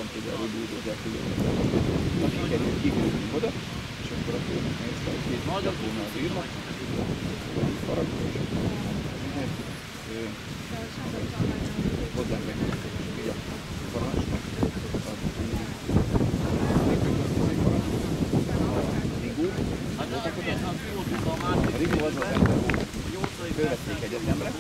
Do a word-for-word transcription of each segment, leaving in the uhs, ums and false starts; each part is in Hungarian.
hogy erről bújdózzák, hogy na sikerült kigrúzni oda, és akkor a főnök nézte, hogy két volna az írnak, faragva, és hozzám meg, így a parancsnak, a Rigó az az ember volt, fölvették egyetemre,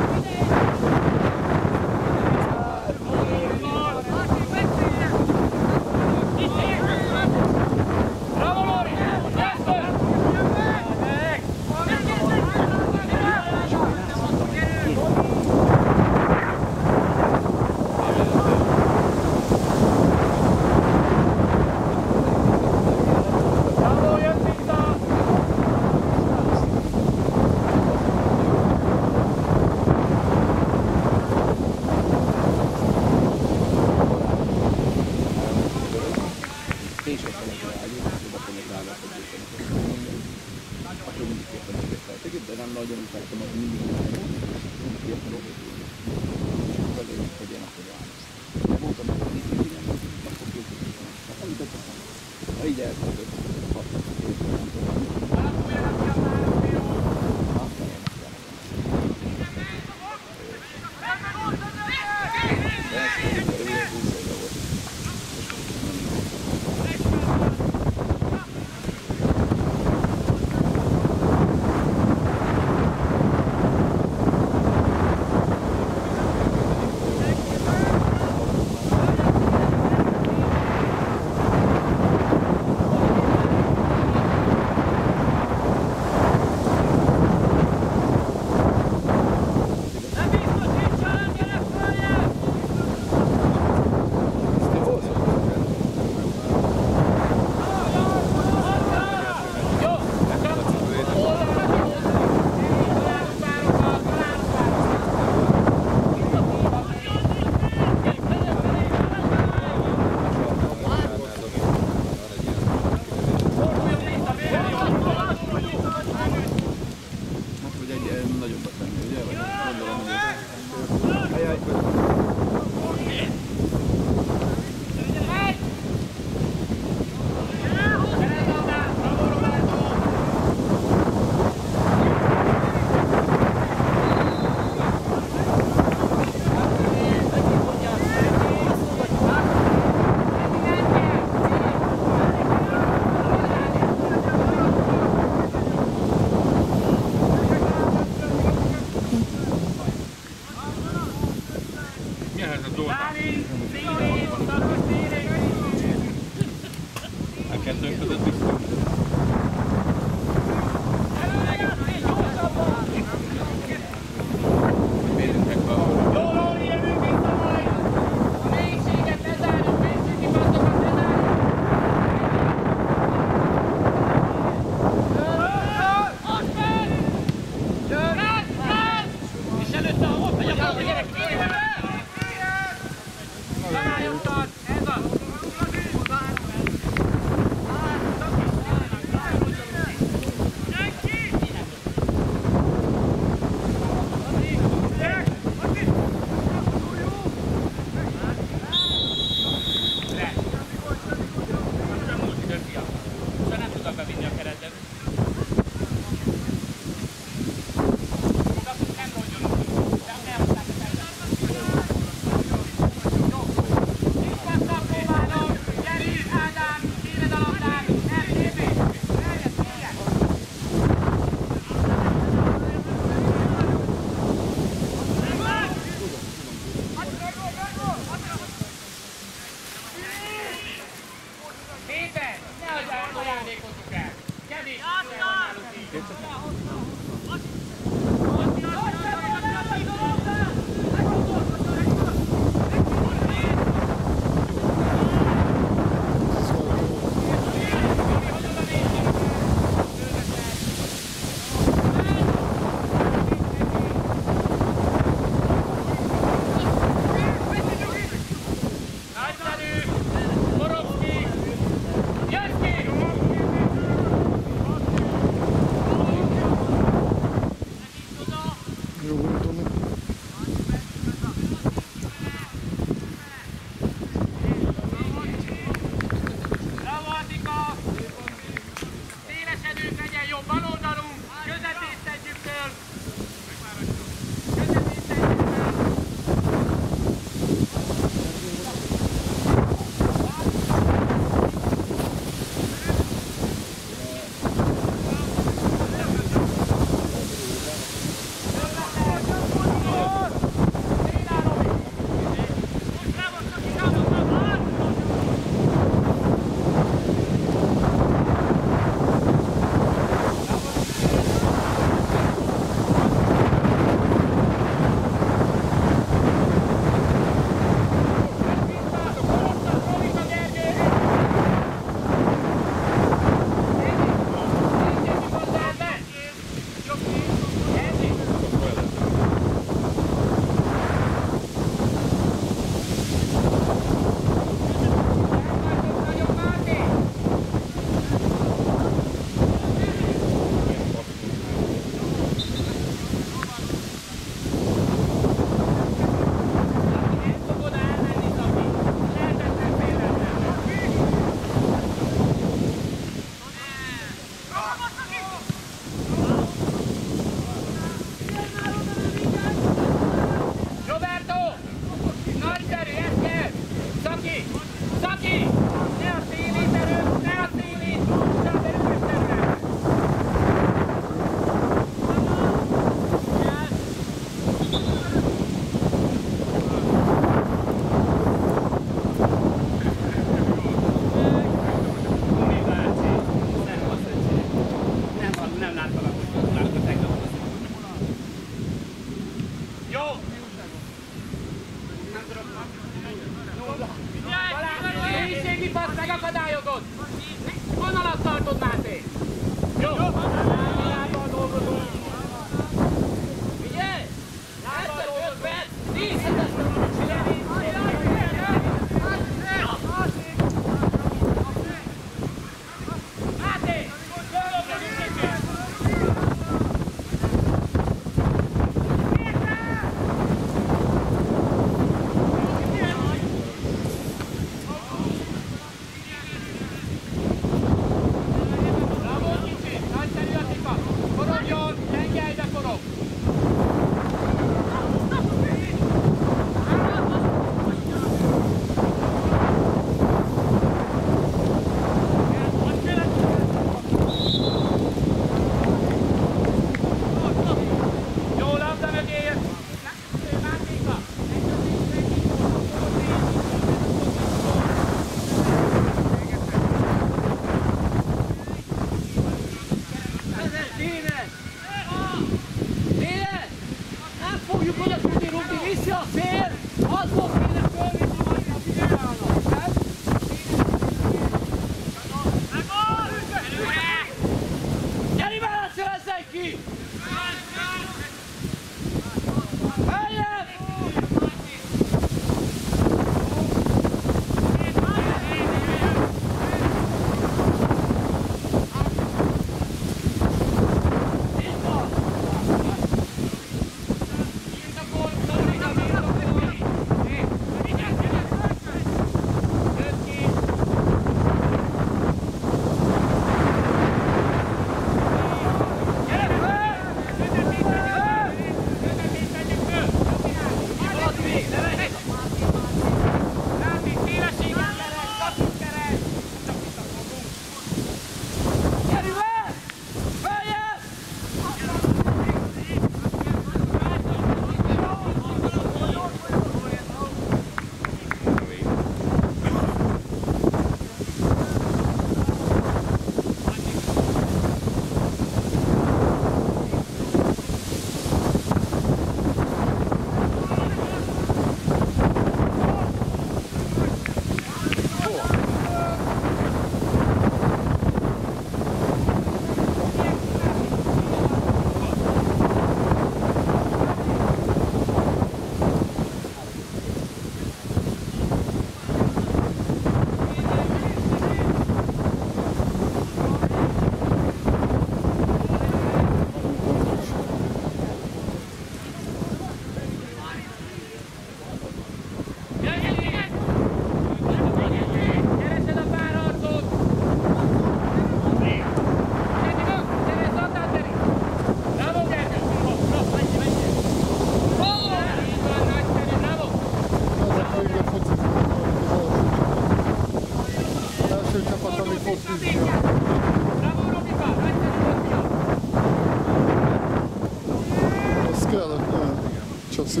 csaszi.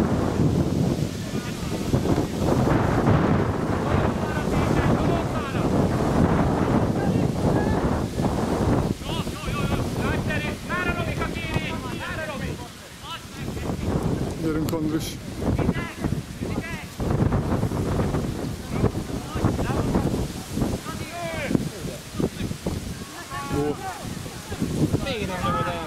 Gyerünk, Andris! Jó! Még nem nyomod el!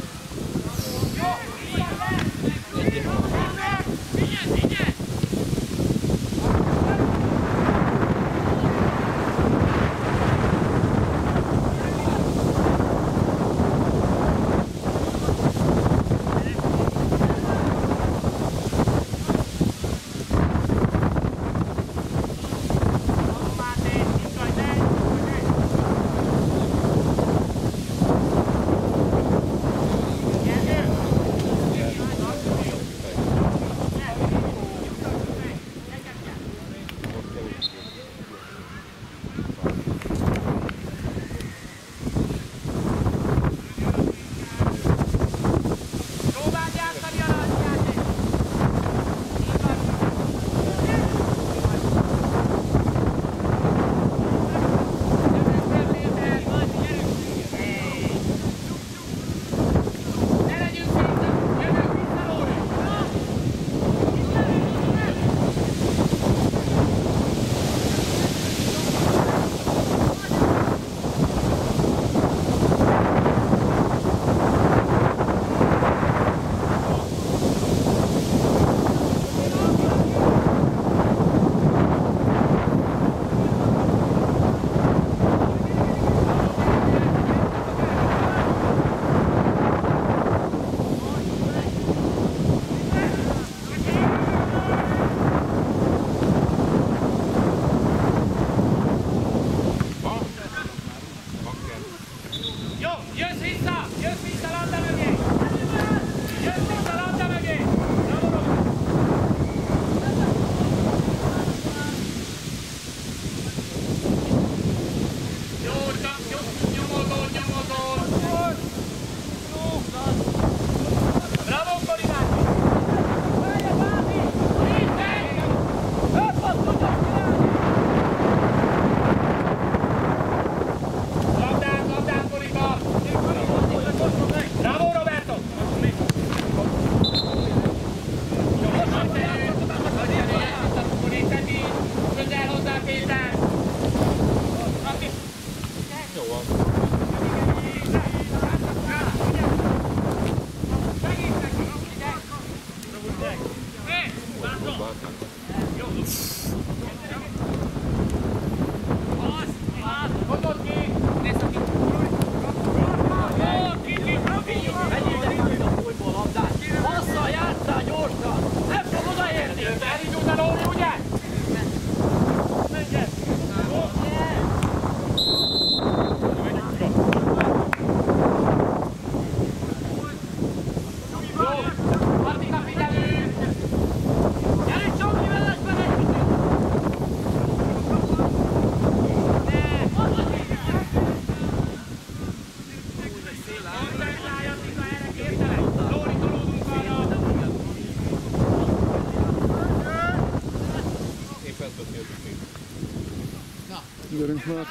Gyerünk már!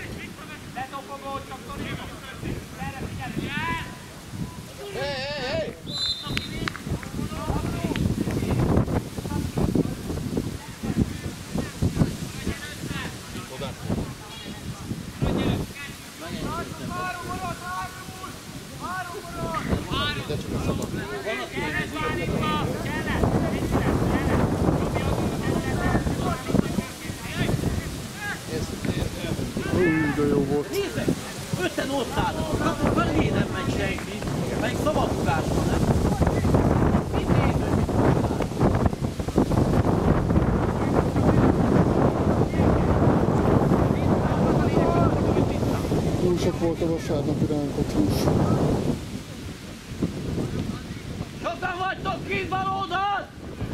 Úgy, de jó volt. Nézzek! Ötten ott állnak, akkor felé nem megy senki, pedig szabadugás van, nem? Mit nézünk? Túl sok volt a vasárnapi rántott hús. Sokan vagytok kint bal oldalt!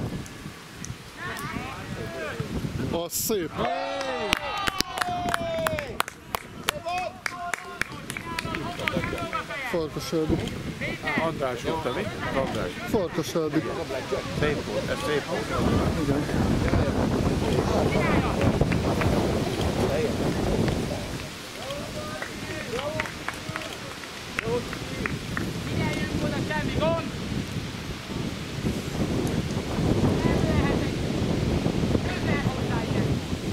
Az szép! Hey! Farkaselbi. András volt, te mi? András. Farkaselbi. Szép volt, ez szép volt. Igen. Figyeljünk oda, semmi gond! Közel hozzájön!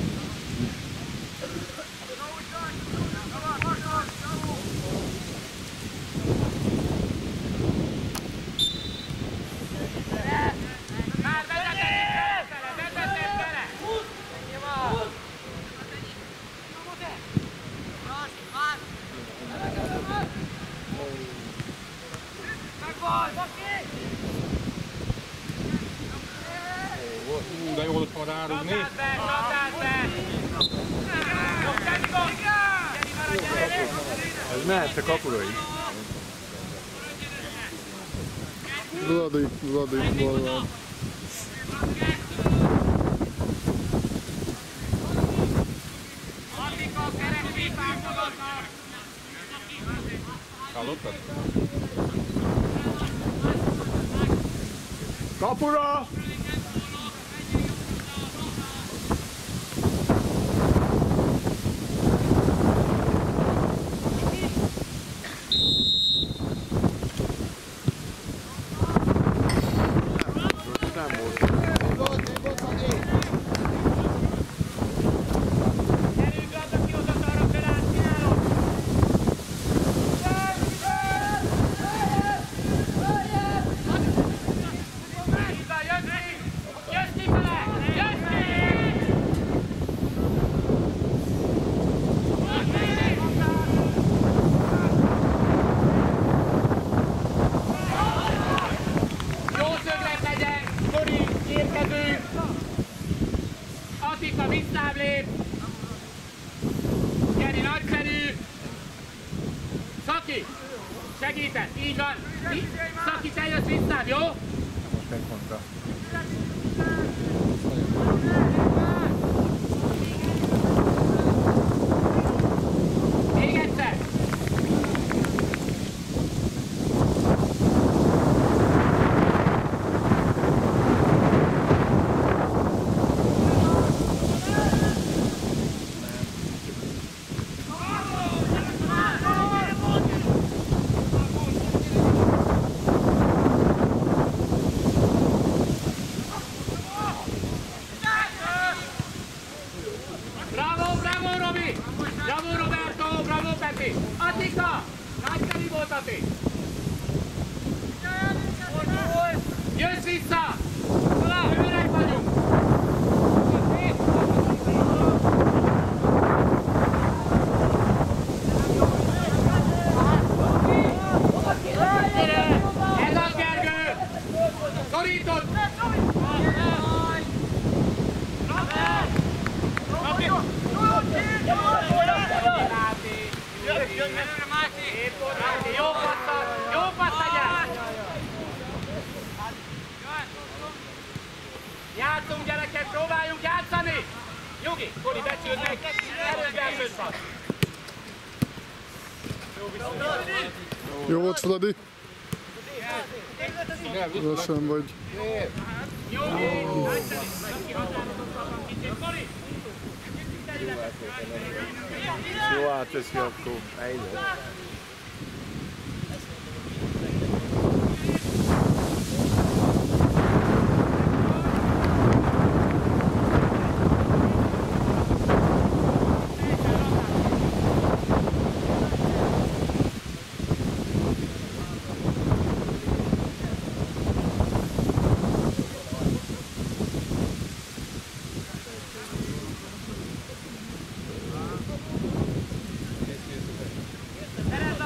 Már vezetek bele, vezetek bele! Ennyi van! Ú, de jó volt ma rárugni. Csapdáld be, csapdáld be! Jó, semmi gond! Gyeri, maradj el! Ez mehet a kapura is. Vladi, Vladi, Vladi. Attika, kerekpipák magadnak! Hallottad? Kapura! Nem volt. Gyerünk, adda ki oda arra felállt, csinálom! Hívva, Jössi! Jössi fele! Jössi! Jó szöglet legyen! Kori, érkezünk! Attika, visszább lép! Gyeri, nagyszerű! Szaki! Segített, így van! Szaki, te jössz visszább, jó? Most megmondta. Még egyszer! Bravo, bravo, Robi! Bravo, Roberto! Bravo, Peti! Attika! Nagyszerű volt, Ati! Jössz vissza! Őreg vagyunk! Ez az, Gergő! Szorítod! Jó passzat! Jó passz legyen! Játszunk, gyerekek, próbáljunk játszani! Nyugi, Kori, becsüld meg! Erős belsős passz! Jó volt, Vladi? Lassan vagy. Nyugi! Nagyszerű! Kihatározottabban kicsit, Kori! Jó átteszi akkor. Ejjjel. Szeretem!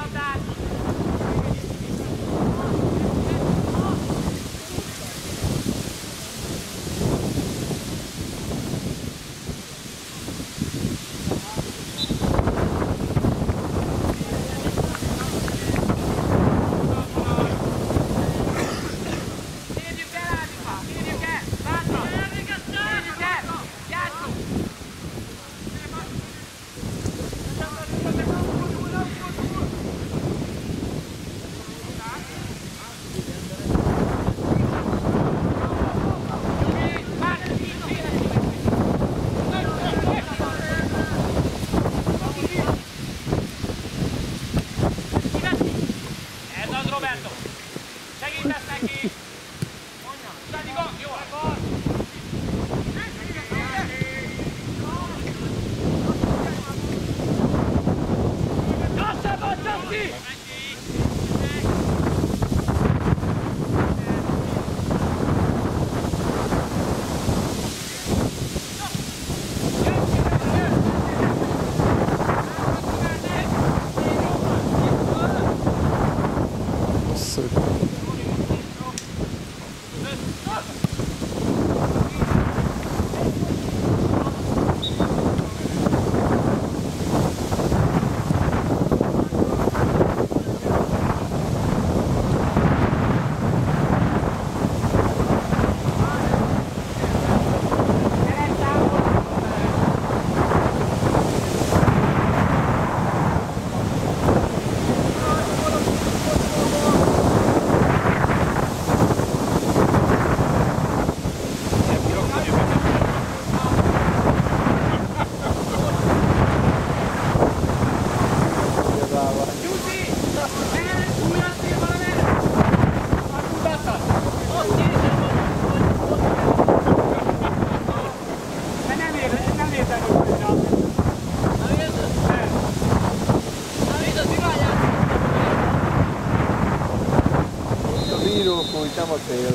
amúgy nem a cél.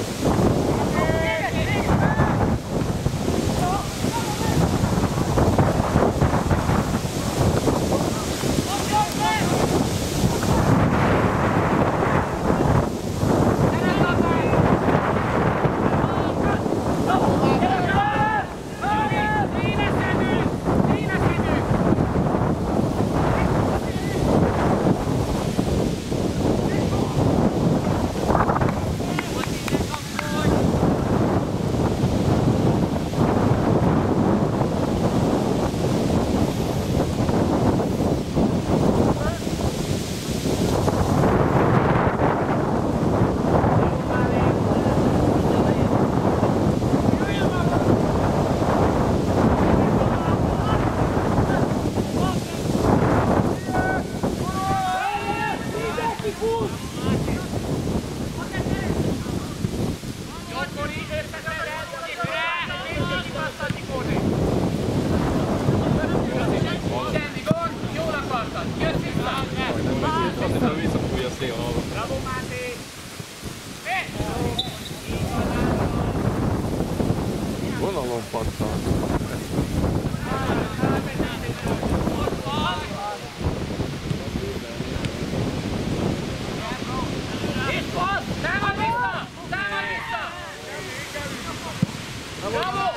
Vonalon pattan. Itt van! Támad vissza! Támad vissza! Bravo!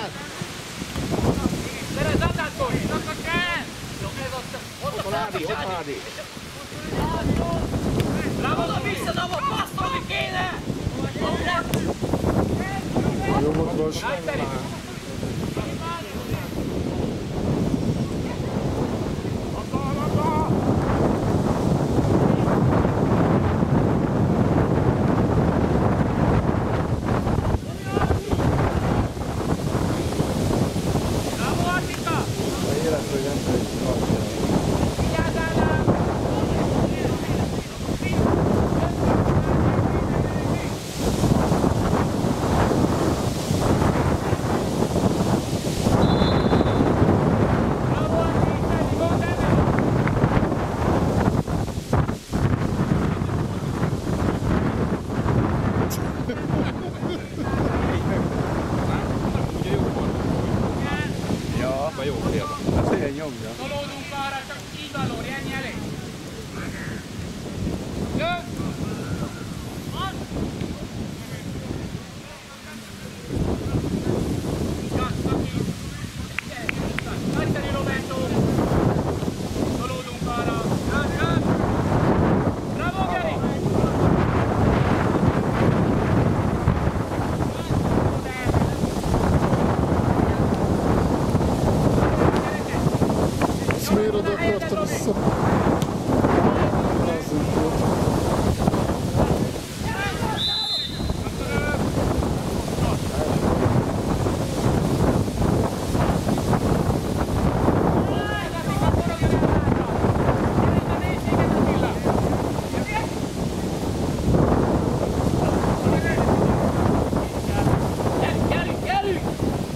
Szerez Attától! Rakad kell! Ott a Ládi, ott a Ládi! Bravo, oda vissza, Davo! Passzolni kéne! Jó mozgás. Jó, félbe. Hát ilyen nyomja. Tolódunk arra, csak így van, Lóri, ennyi elég. Jön! Van! Nagyszerű, Roberto! Tolódunk arra. Jön, jön! Bravo, Geri! Ezt miért oda akarta vissza? Lázunk volt.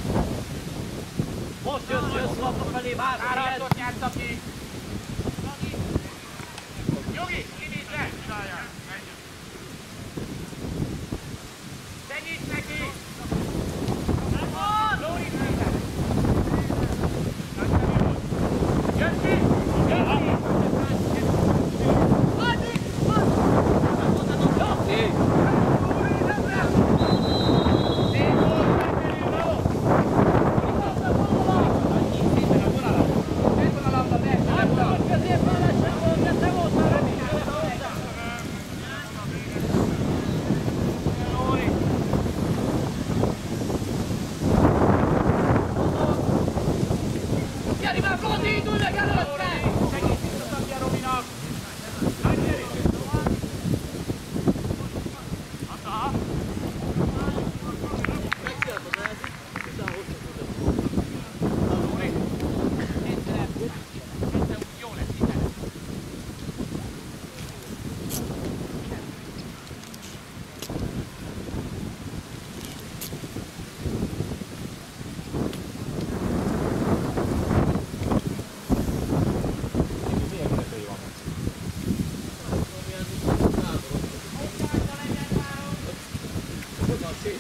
Most jössz, jössz, lapra felé, várj! Áratot nyert, aki!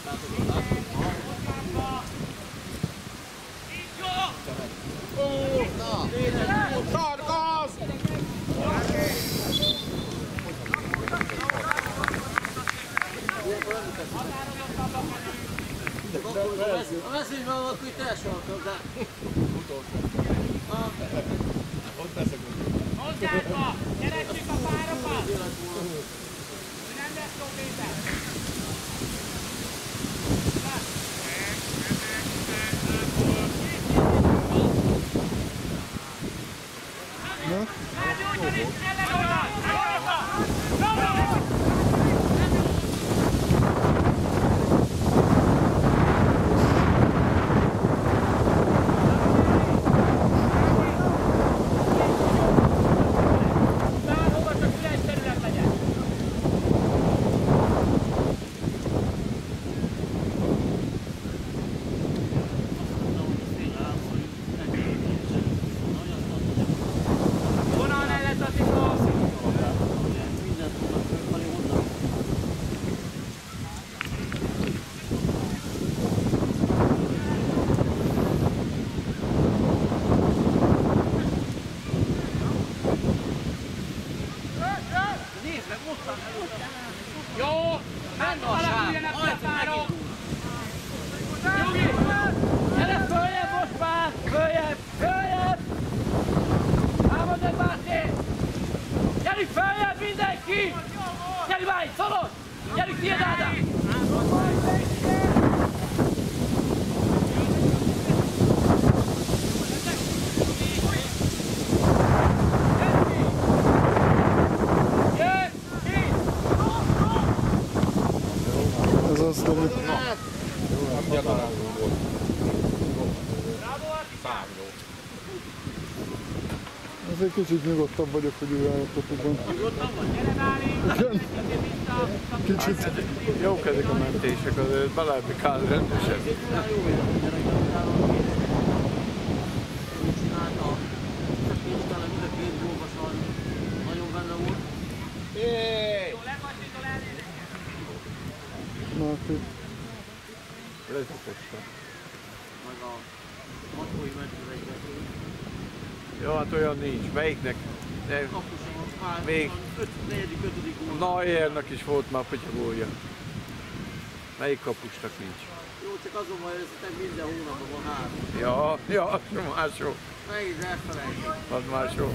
Targaz! A mezőnyben van, akkor itt elsaltam, de... Hozzátva! Gyeressük a párokat! Hogy nem lesz jó Péter! Jó! Hát alakuljanak a párok! Nyugi! Gyere följebb most már! Följebb! Följebb! Támadod Máté! Gyerünk följebb mindenki! Gyerünk már itt, szoros! Gyerünk tiéd Ádám! Ez az, amit... Azért kicsit nyugodtabb vagyok, hogy új állapotokban. Nyugodtan vagy? Gyere Bálint! Kicsit. Jók ezek a mentések, azért belátni kell rendesen. Nagyon benne volt. Jó, lepassítól elnézést! Máté. Vezetette. Meg a matkói mentővegyben. Jó, hát olyan nincs. Melyiknek? De Kapuson ott már még negyedik, ötödik a óra. Neuernak is volt már potyagolja. Melyik kapusnak nincs? Jó, csak azon van, hogy ez minden hónapban van három. Ja, ja, az már sok. Megint elfelejtjük. Az már sok.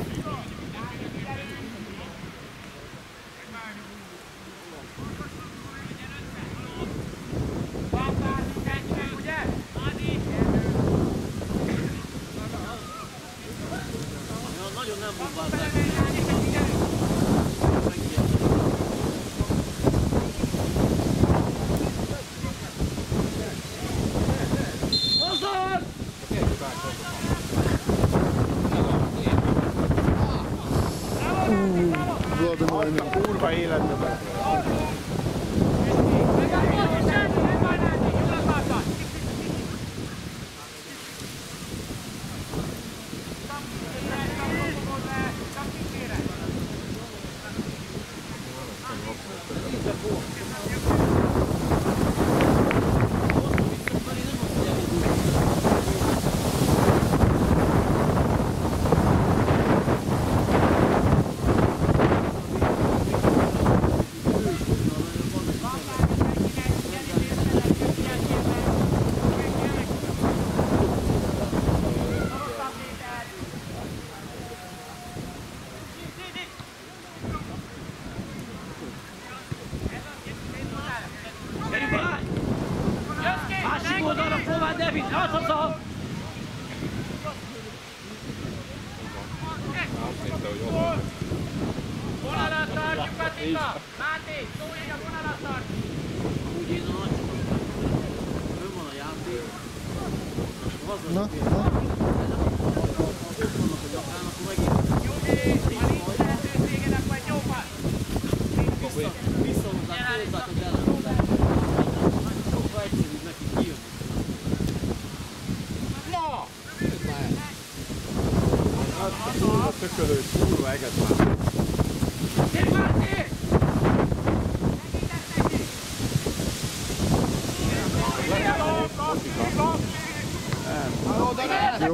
Nagyon nem bombázzák. Hozzad! Vladimir. Kurva életben. Másik oldalra próbáld, David! Hát haza! Vonalat tartjuk, Patika! Máté, szólj a vonalat tartjuk! Úgy én a nagy ön van a játék. Na, na. Ott vannak a nyakán, akkor megint Nyugi, ha nincs lehetőséged, akkor egy jóval! visszahozzák, hozzák az ellenfelet. Sokkal egyszerűbb neki kijönni. A tökölő kurva eget már. Gyere Máté!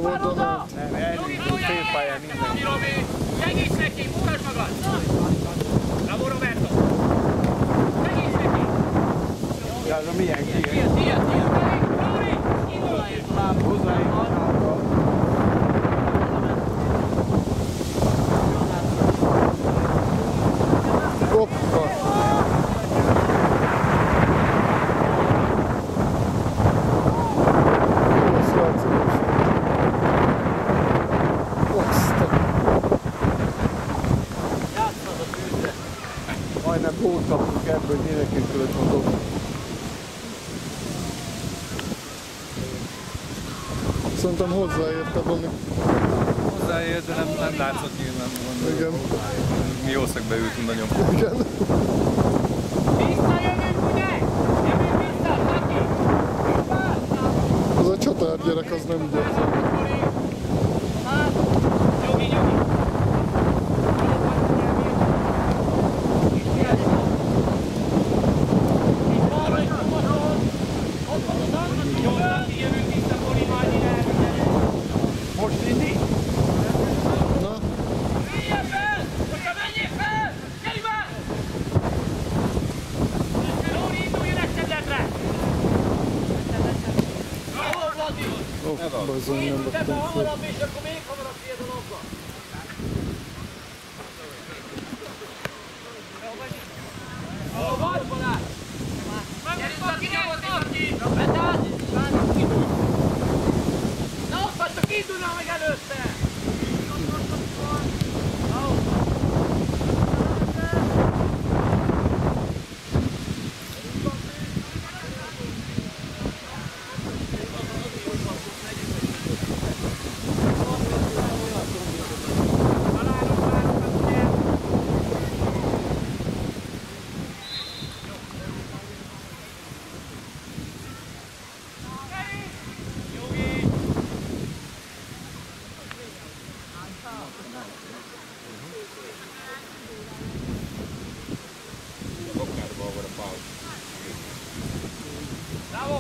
oldalán. Nem, elindult félpályán minden. Robi, segíts neki, mutasd magad! Bravo Roberto! Segíts neki! Ja, az a milyen ki? Ilyen, ilyen, ilyen. Robi! Hozzáért a lábba. Hozzáért a lábba. Hoppa! Jó srácok! Aztán! Játszad a tűzre. Majdnem gólt kaptunk ebből, hogy mindenki tudod mondom. Szerintem hozzáérte, Bani. Hozzáért, de nem, nem látszott nyilván. Igen. Mi jószak beültünk nagyon. Igen. Visszajövünk, ugye? Jövünk vissza, Zaki! Az a csatár gyerek, az nem gyerek. Nyugi, nyugi! Jó, Zaki, jövünk vissza, Bori, majd ide elvigyelünk. Most indít? Na, Menjél fel! Most menjél fel! Gyeri már! Lóri, induljon egy területre! Hol Vladi? ó, bazony, nem Te be vettem fel. hamarabb, és akkor még hamarabb fiad a labba. Hol vagy, Balázs? Gyeri, Zaki, nyomod, Zaki! Vedd át! Na ott vagytok, indulnál meg előtte! Bravo!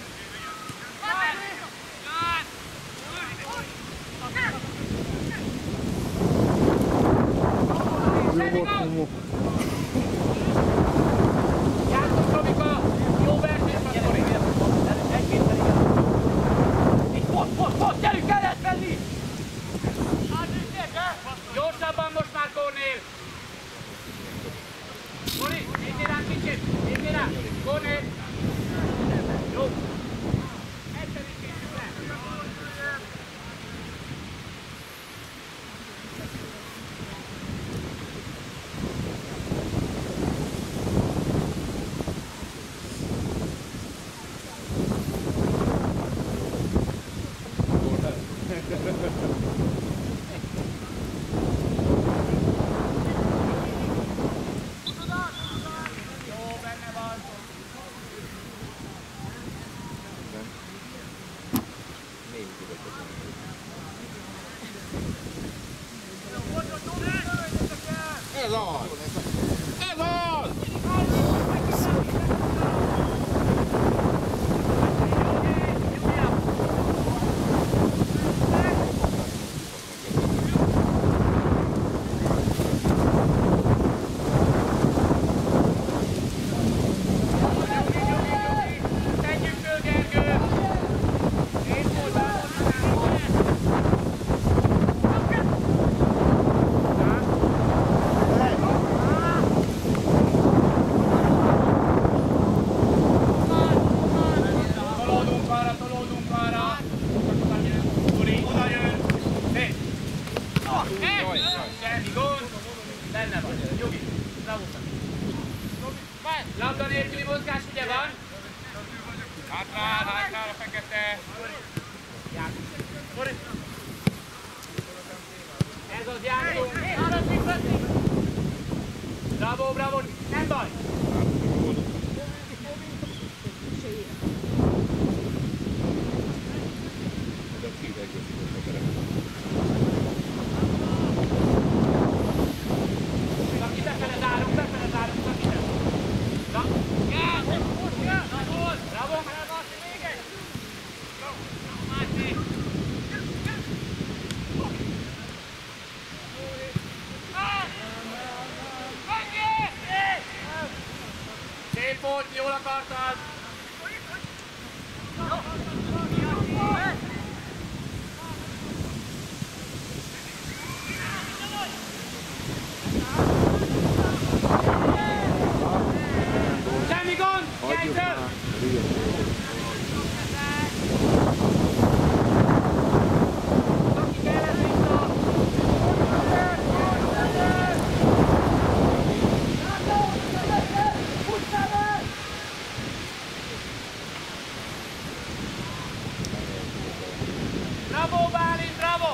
Jó volt, Momo. János Robika! Jó verseny van, Bori! Egy-két pedig el. Itt, ott, ott, ott! Gyerünk, el lehet venni! Gyorsabban most már, Kornél! Bori, nézzél rám kicsit! Nézzél rám! Kornél! Jó! Egyszer is készül le! Jó, benne van! Ez az! Ez az! Tegyük föl, Gergő! Nézd oldalon! Tolódunk arra, tolódunk arra! Uri, oda jön! Nézd! Semmi gond! Benne van, Nyugi! Bravo! Labda nélküli mozgás ugye van? Hátrál, hátrál a fekete! Ez az játszunk! Bravo, bravo! Nem baj! Szaki, befele zárunk, befele zárunk, Szaki, te! Na! Bravo! Még egy! szép volt, jól akartad! Semmi gond! Jegyző! Aki kellett vissza! Bravo, Bálint, bravo!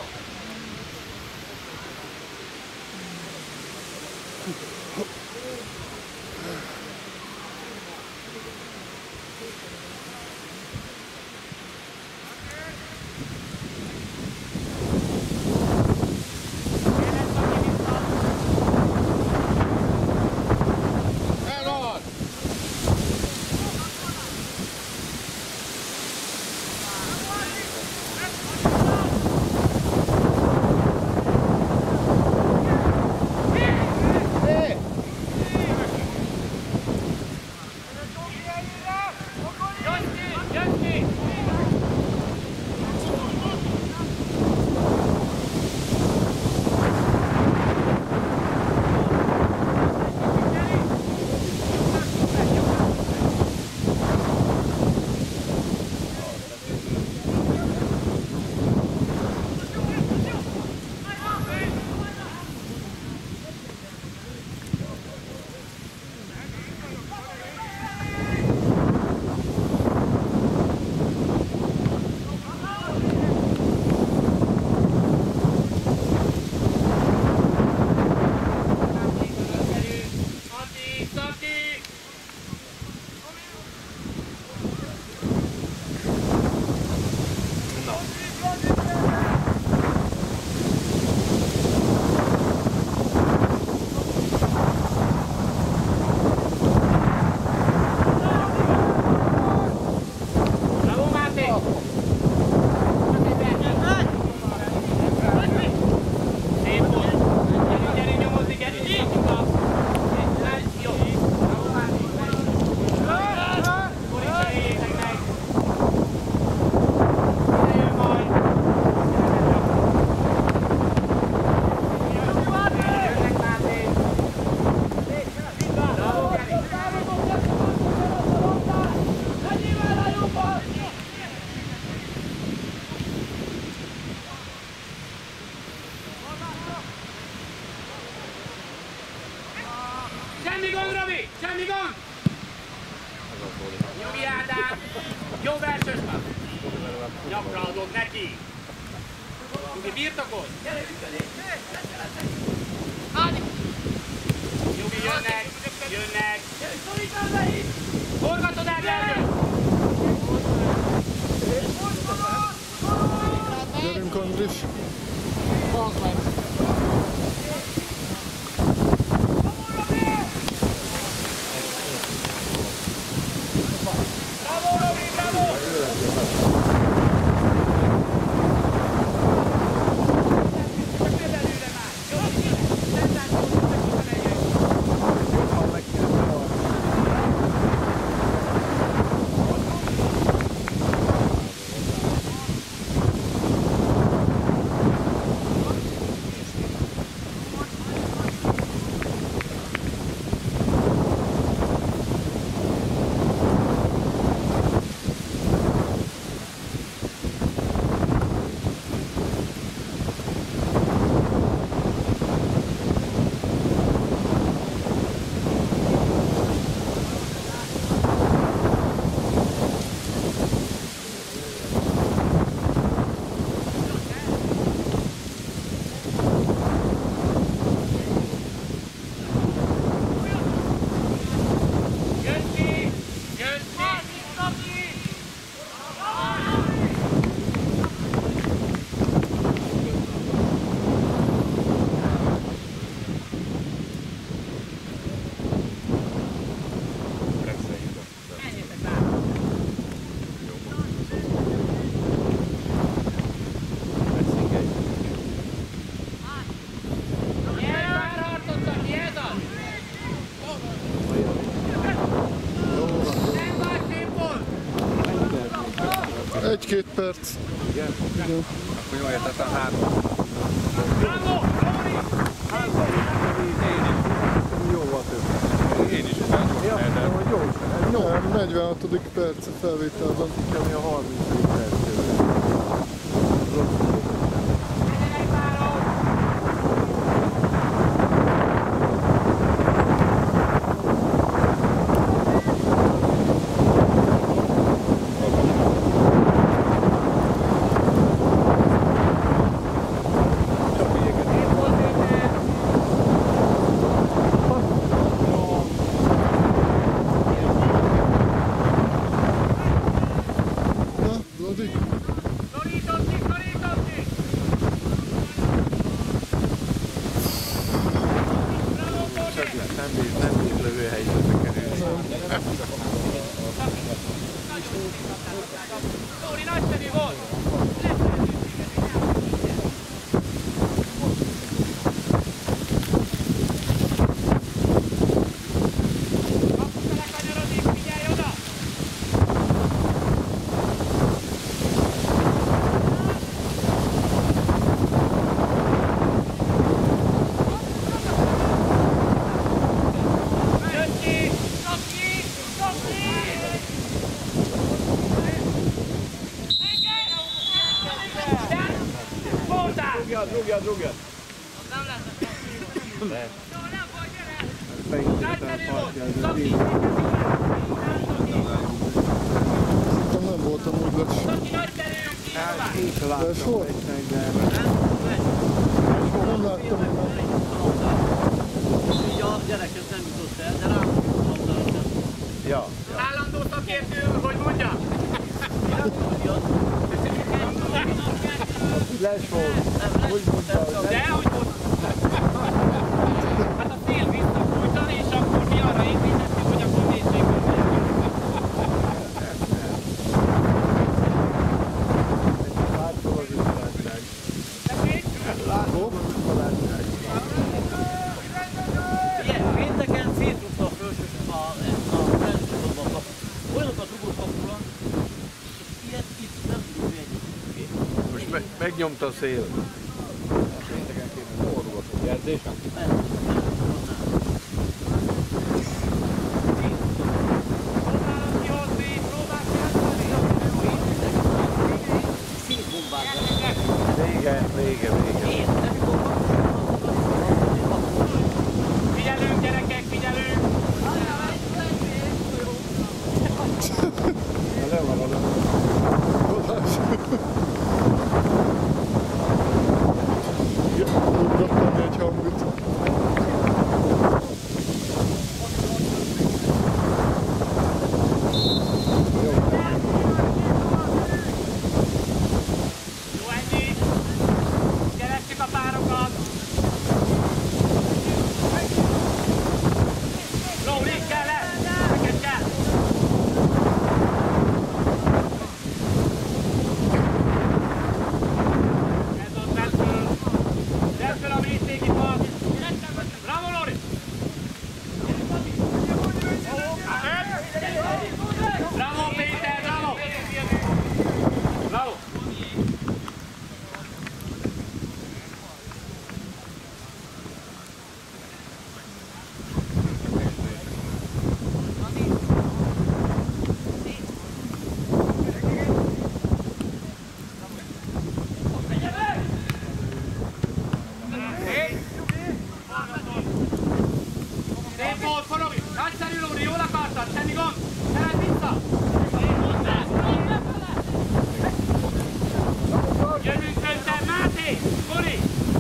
Semmi gond, Robi! Semmi gond! Nyugi Ádám! Jó verses van! Nyakra adod neki! Nyugi, birtokod! Nyugi, jönnek! Jönnek! Forgatod el, Gergő! Gyerünk, Andris! egy-két perc. Igen? Igen. Akkor jól értettem, három. Bravo! Jó volt ő. Én is utáltam. Ja, de de hogy jó sem. Jó. Nem, negyvenhatodik perc a felvételben. Ami a harminc perc. Na, Lodi? Szorítotti, szorítotti! Nem bír, nem bír lövőhelyzetbe kerülni. Szóri nagyszerű volt! Kapus belekanyarodik, figyelj oda! Jöcsi! Kapki! Kapki! Voltál! Rúgjad, rúgjad, rúgjad! Nagyszerű volt! Kapki! Szerintem nem voltam úgy lesz. Kapki, nagyszerű! Hát, én sem láttam De sor? egy de Nem láttam én már. Így a gyerek ez nem jutott el, de rám mondta. Ja. Állandó szakértő, hogy mondja? Les volt. Hogy mondta, hogy De, hogy volt? Hát a szél visszafújtan, és akkor mi arra építettük, hogy akkor nézzék meg. látom az üzletnek. Látom az üzletnek. Ilyen, pénteken szétrúgta a felső a, a felső dobban kaput. Olyanokat rúgott kapulan, és ilyet itt nem tudjuk egy. Most me megnyomta a szél. Pénteken kéne forgatott jelzésen. Próbálom kihozni, próbálj kihozni. Szétbombázzák. Vége, vége, vége. Én, de mikor Figyelünk, gyerekek, figyelünk! Na le van oda. Ugrottam egy hangit. Jó, ennyi! Keressük a párokat! Lóri, kell el! Neked kell! Ez ott, vedd föl! Vedd föl a mélységi part! Bravo, Lóri! Bravo, Péter, bravo! Bravo! Szép volt, forogj! Nagyszerű, Lóri, jól akartad, semmi gond! Szereld vissza! Jövünk közel, Máté! Kori!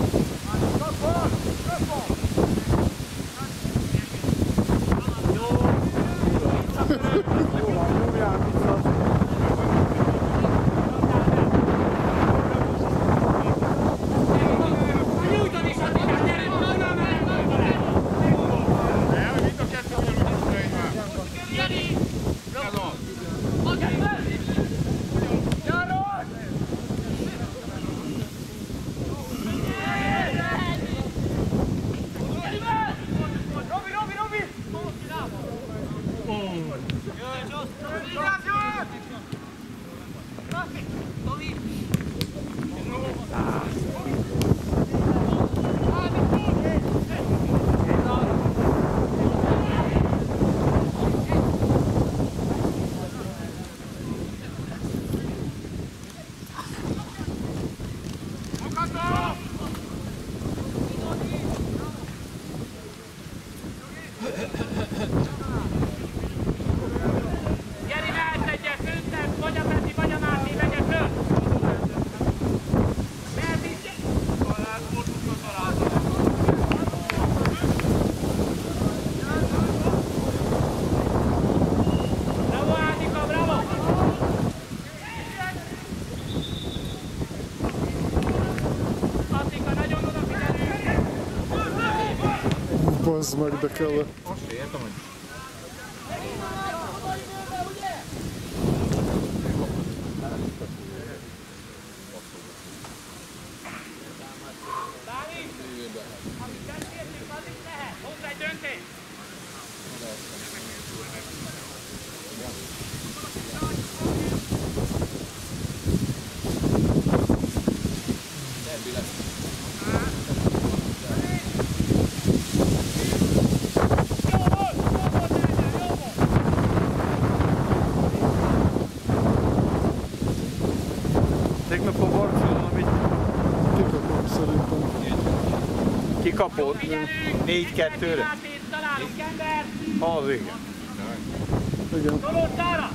Jó! Jó van, nyomjál vissza. Nyújtad is, Attikát, gyere! Nyújtad meg, nyújtad meg! Jani! Robi, Robi, Robi! Gyeri, mehetsz egyet, főztek, vagy a Peti, vagy a Máté, vegye föl! Mehetsz itt! Bravo, Ádika, bravo! Attika, nagyon odafigyelünk! Bazd meg, de kellett. Dávid! Amit beszéltünk, az is lehet! Hozz egy döntést! Jó volt! Jó volt, Ádám, jó volt! Tegnap a Barcelona mit Kikapom szerintem. kikapott négy kettőre. Mátét találunk, ember! Az igen. Igen. Tolódtára!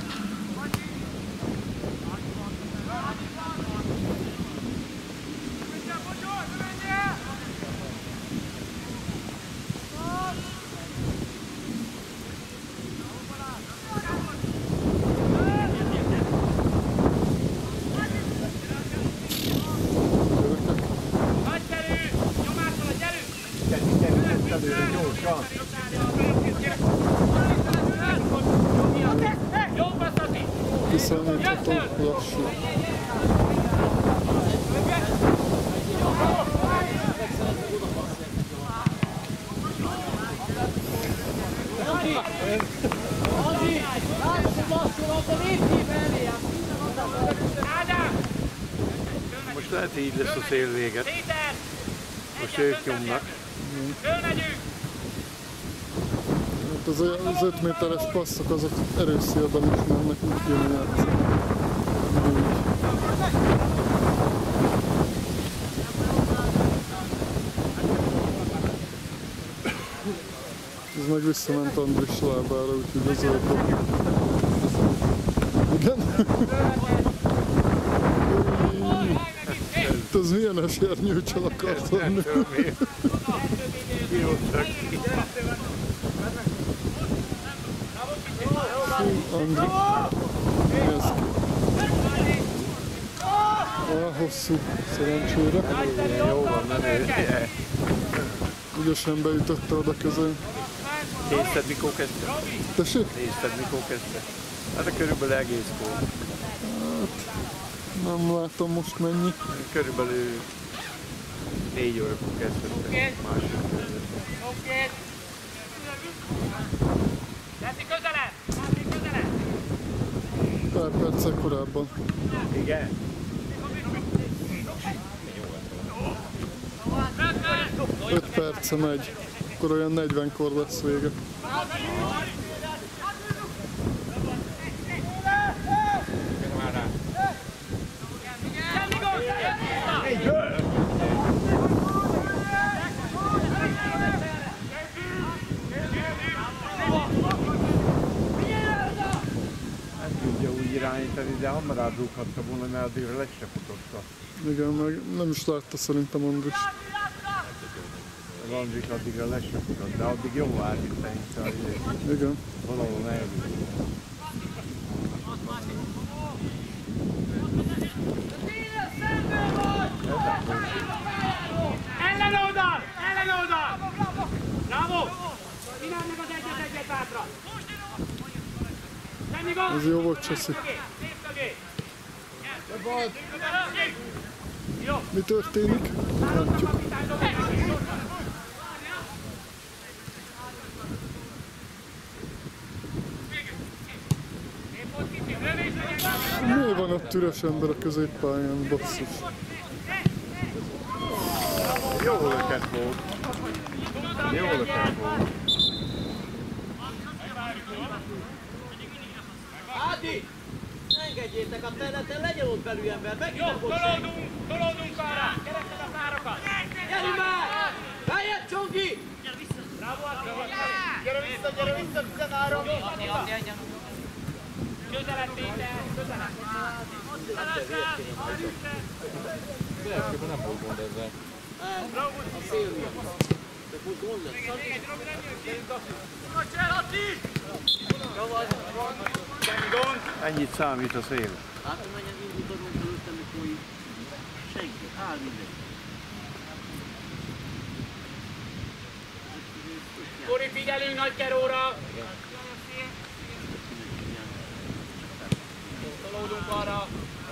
Nagyszerű! Nyomásra, gyerünk! Gyorsan. Jó passzati! Kiszámítható, lassú. Ádám! Most lehet, hogy így lesz a szél véget. Péter! Most ők nyomnak. Fölmegyünk! Hát az, az öt méteres passzok azok erőszélben is mennek, úgy kéne játszani. Úgy. Ez meg visszament Andris lábára, úgyhogy az öldök. Igen? Ez milyen esernyőcsel akart lenni? Kihozzak ki. Andri. Ez ki. Ah, hosszú, szerencsére. Jó van, nem ő. Ügyesen beütötte oda közel. Nézted, mikor kezdte? Tessék? Nézted, mikor kezdte? Hát a körülbelül egész volt. Nem látom most mennyi. Körülbelül négy órakor kezdődtek. Másik között. Oké! Leszi közelebb! Leszi közelebb! Pár perccel korábban. Igen? öt perce megy. Akkor olyan negyvenkor lesz vége. Nem tudja úgy irányítani, de hamarabb rúghatta volna, mert addigra le se futotta. Igen, meg nem is látta szerintem Andris. Az Andris addigra le se futott, de addig jó várt itt szerintem. Igen. Valahol nehéz. Ellenoldal! Ellenoldal! Bravo! Csináld meg az egyet-egyet hátra! Semmi gond! Ez jó volt, Cseszi. Jó! Mi történik? Látjuk. Szép volt, kicsi! Mi van ott üres ember a középpályán, basszus? Jó löket volt. Jó löket volt. Ádi! Engedjétek a területen, legyen ott belül ember, meg Jó, tolódunk, tolódunk arra! Keresed a párokat! Gyerünk már! Feljebb, Csonki! Bravo, Attila! Gyere vissza, gyere vissza, tizenhárom! Közelebb, Péter! Közelebb! Belsőben nem volt gond ezzel. A szél miatt. De most gond lesz. Ennyit számít a szél. Hát, hogy menjen indítodunk előttem, mikor így senki, áll mindenki. Kori, figyelünk Nagykeróra! Tolódunk arra!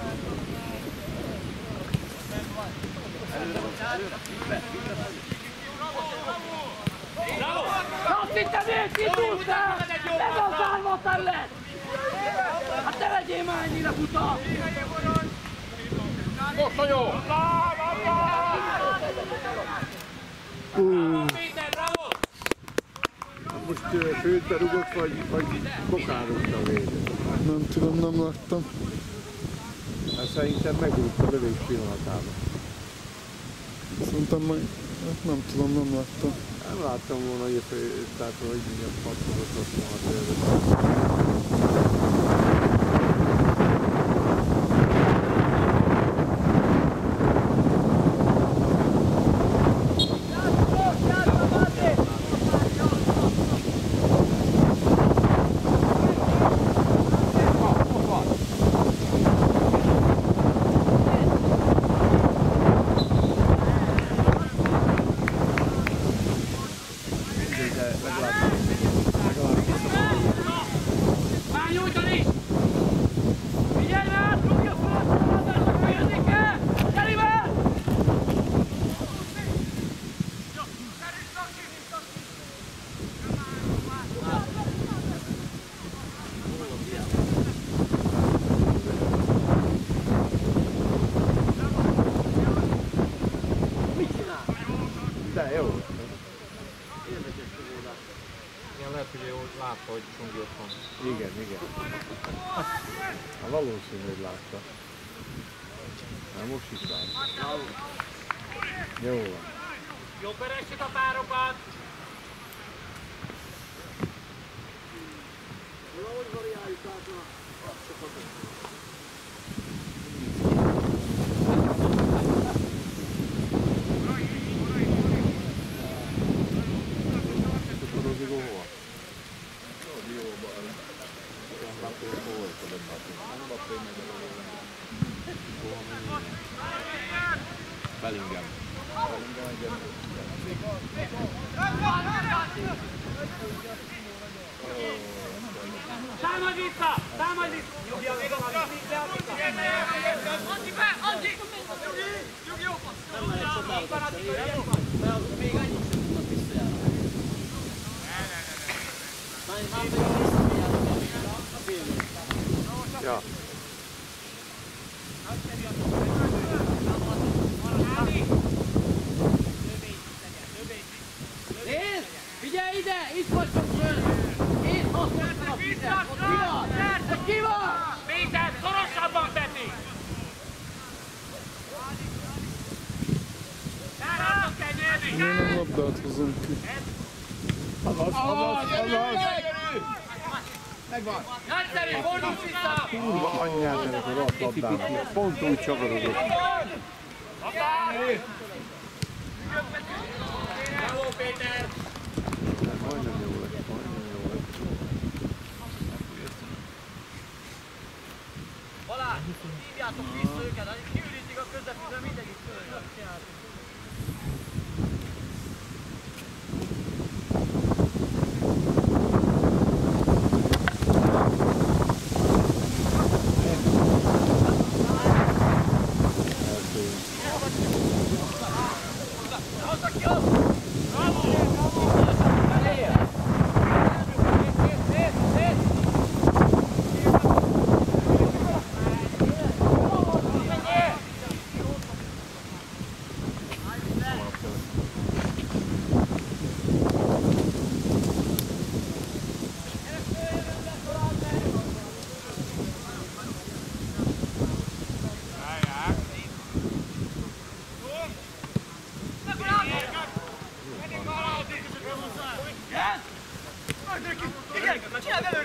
Bravo! Azt hittem én kitúztál! Ez a zárva terület! Hát te legyél már ennyire buta! Most jó! Péter, bravo! Most főtte rugott, vagy, vagy kokározta végül? Nem tudom, nem láttam. Hát szerintem megrúgt a lövés pillanatában. Szerintem meg... Hát nem tudom, nem láttam. Nem láttam volna, hogy a fő, tehát hogy mindjárt pattogott ott volna a tőle. Már nyújtani! Figyelj rá! Rúgja fel a támadásnak, fejezni kell! Gyeri be! Mit csinál? De jó. Igen, lehet, hogy jól látta, hogy Csongi ott van. Igen, igen. Hát valószínű, hogy látta. Hát most is látta. Jó van. Jó, keressük a párokat! Valahogy variáljuk át a csapatot. Rodrigo hova? Bellingham. Támadj vissza! Támadj vissza! Nyugja még a Andi be! Andi! Nyugi, jó passz! Nem lehet csatálni, mert az még annyit sem tudnak visszajárni. Már már pedig visszajárni a félre. Ja. Nézd! Figyelj ide! Itt vagytok föl! Itt hasznossan a vizet! Ott ki van? Ott ki van? Péter, szorosabban teszi! Táradnak kell nyerni! Miért nem labdát hozom ki? Azaz, azaz, azaz. Nagyszerű, fordulsz vissza! Kurva anyját ennek a rossz labdának. Pont úgy csavarodott. Bravo, Péter! Majdnem jó lett, majdnem jó lett. Balázs, hívjátok vissza őket, hogy kiürítik a közepében, mindegyik följön.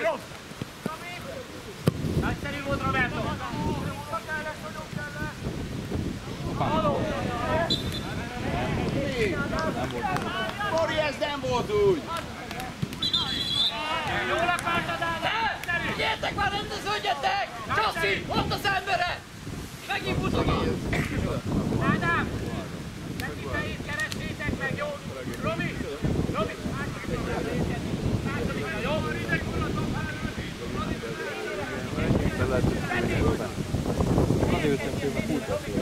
Nagyszerű volt, Roberto! Mori, ez nem volt úgy! Jól akartad, Ádám! Figyeljetek már, rendeződjetek! Csassi, ott az embere! Megint mutogat! Ádám! Neki fejét keressétek meg, jó? Robi! Robi! Másodikra, jó? Azért jöttem ki, mert úgy beszél.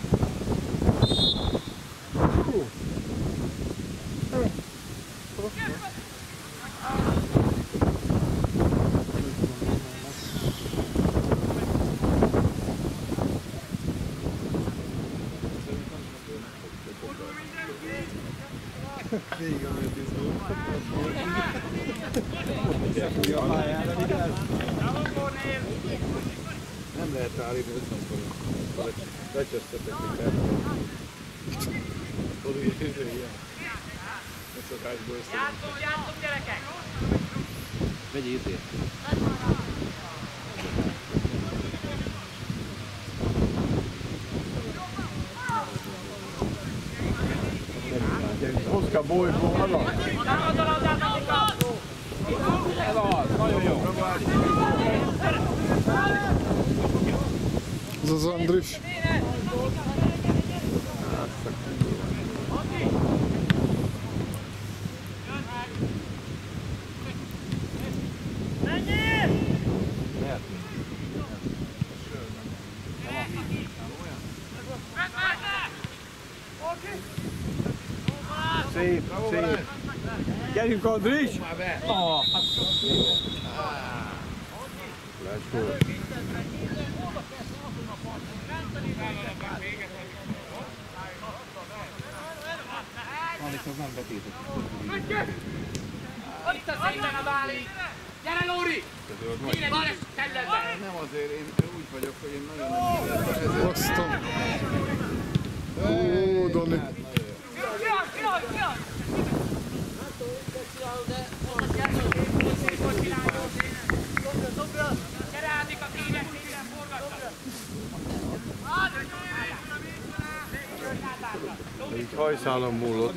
Régen miért izgult. Nem lehet állítani ötven forint. Lecsesztetek, hogy lehet. Tudod, hogy ez ilyen. A szokásból össze. Játszunk, játszunk, gyerekek! Vegyél itt. Oszka bolygó alatt. Támad a labdát, Annika! Ez az, nagyon jó. Ez az Andris. Szép, szép. Gyerünk, Andris! Ah, Lesz gól. Alex, az nem betétet. Itt a szépen a Báli! Gyere, Lóri! Kéne, Báli, telled be! Nem azért, én úgy vagyok, hogy én nagyon nem szeretem. Aztán. Ó, Dani. Kiad, kiad, kiad! Gyere, Ádika, kéne, kéne, forgatta! Itt hajszálon múlott.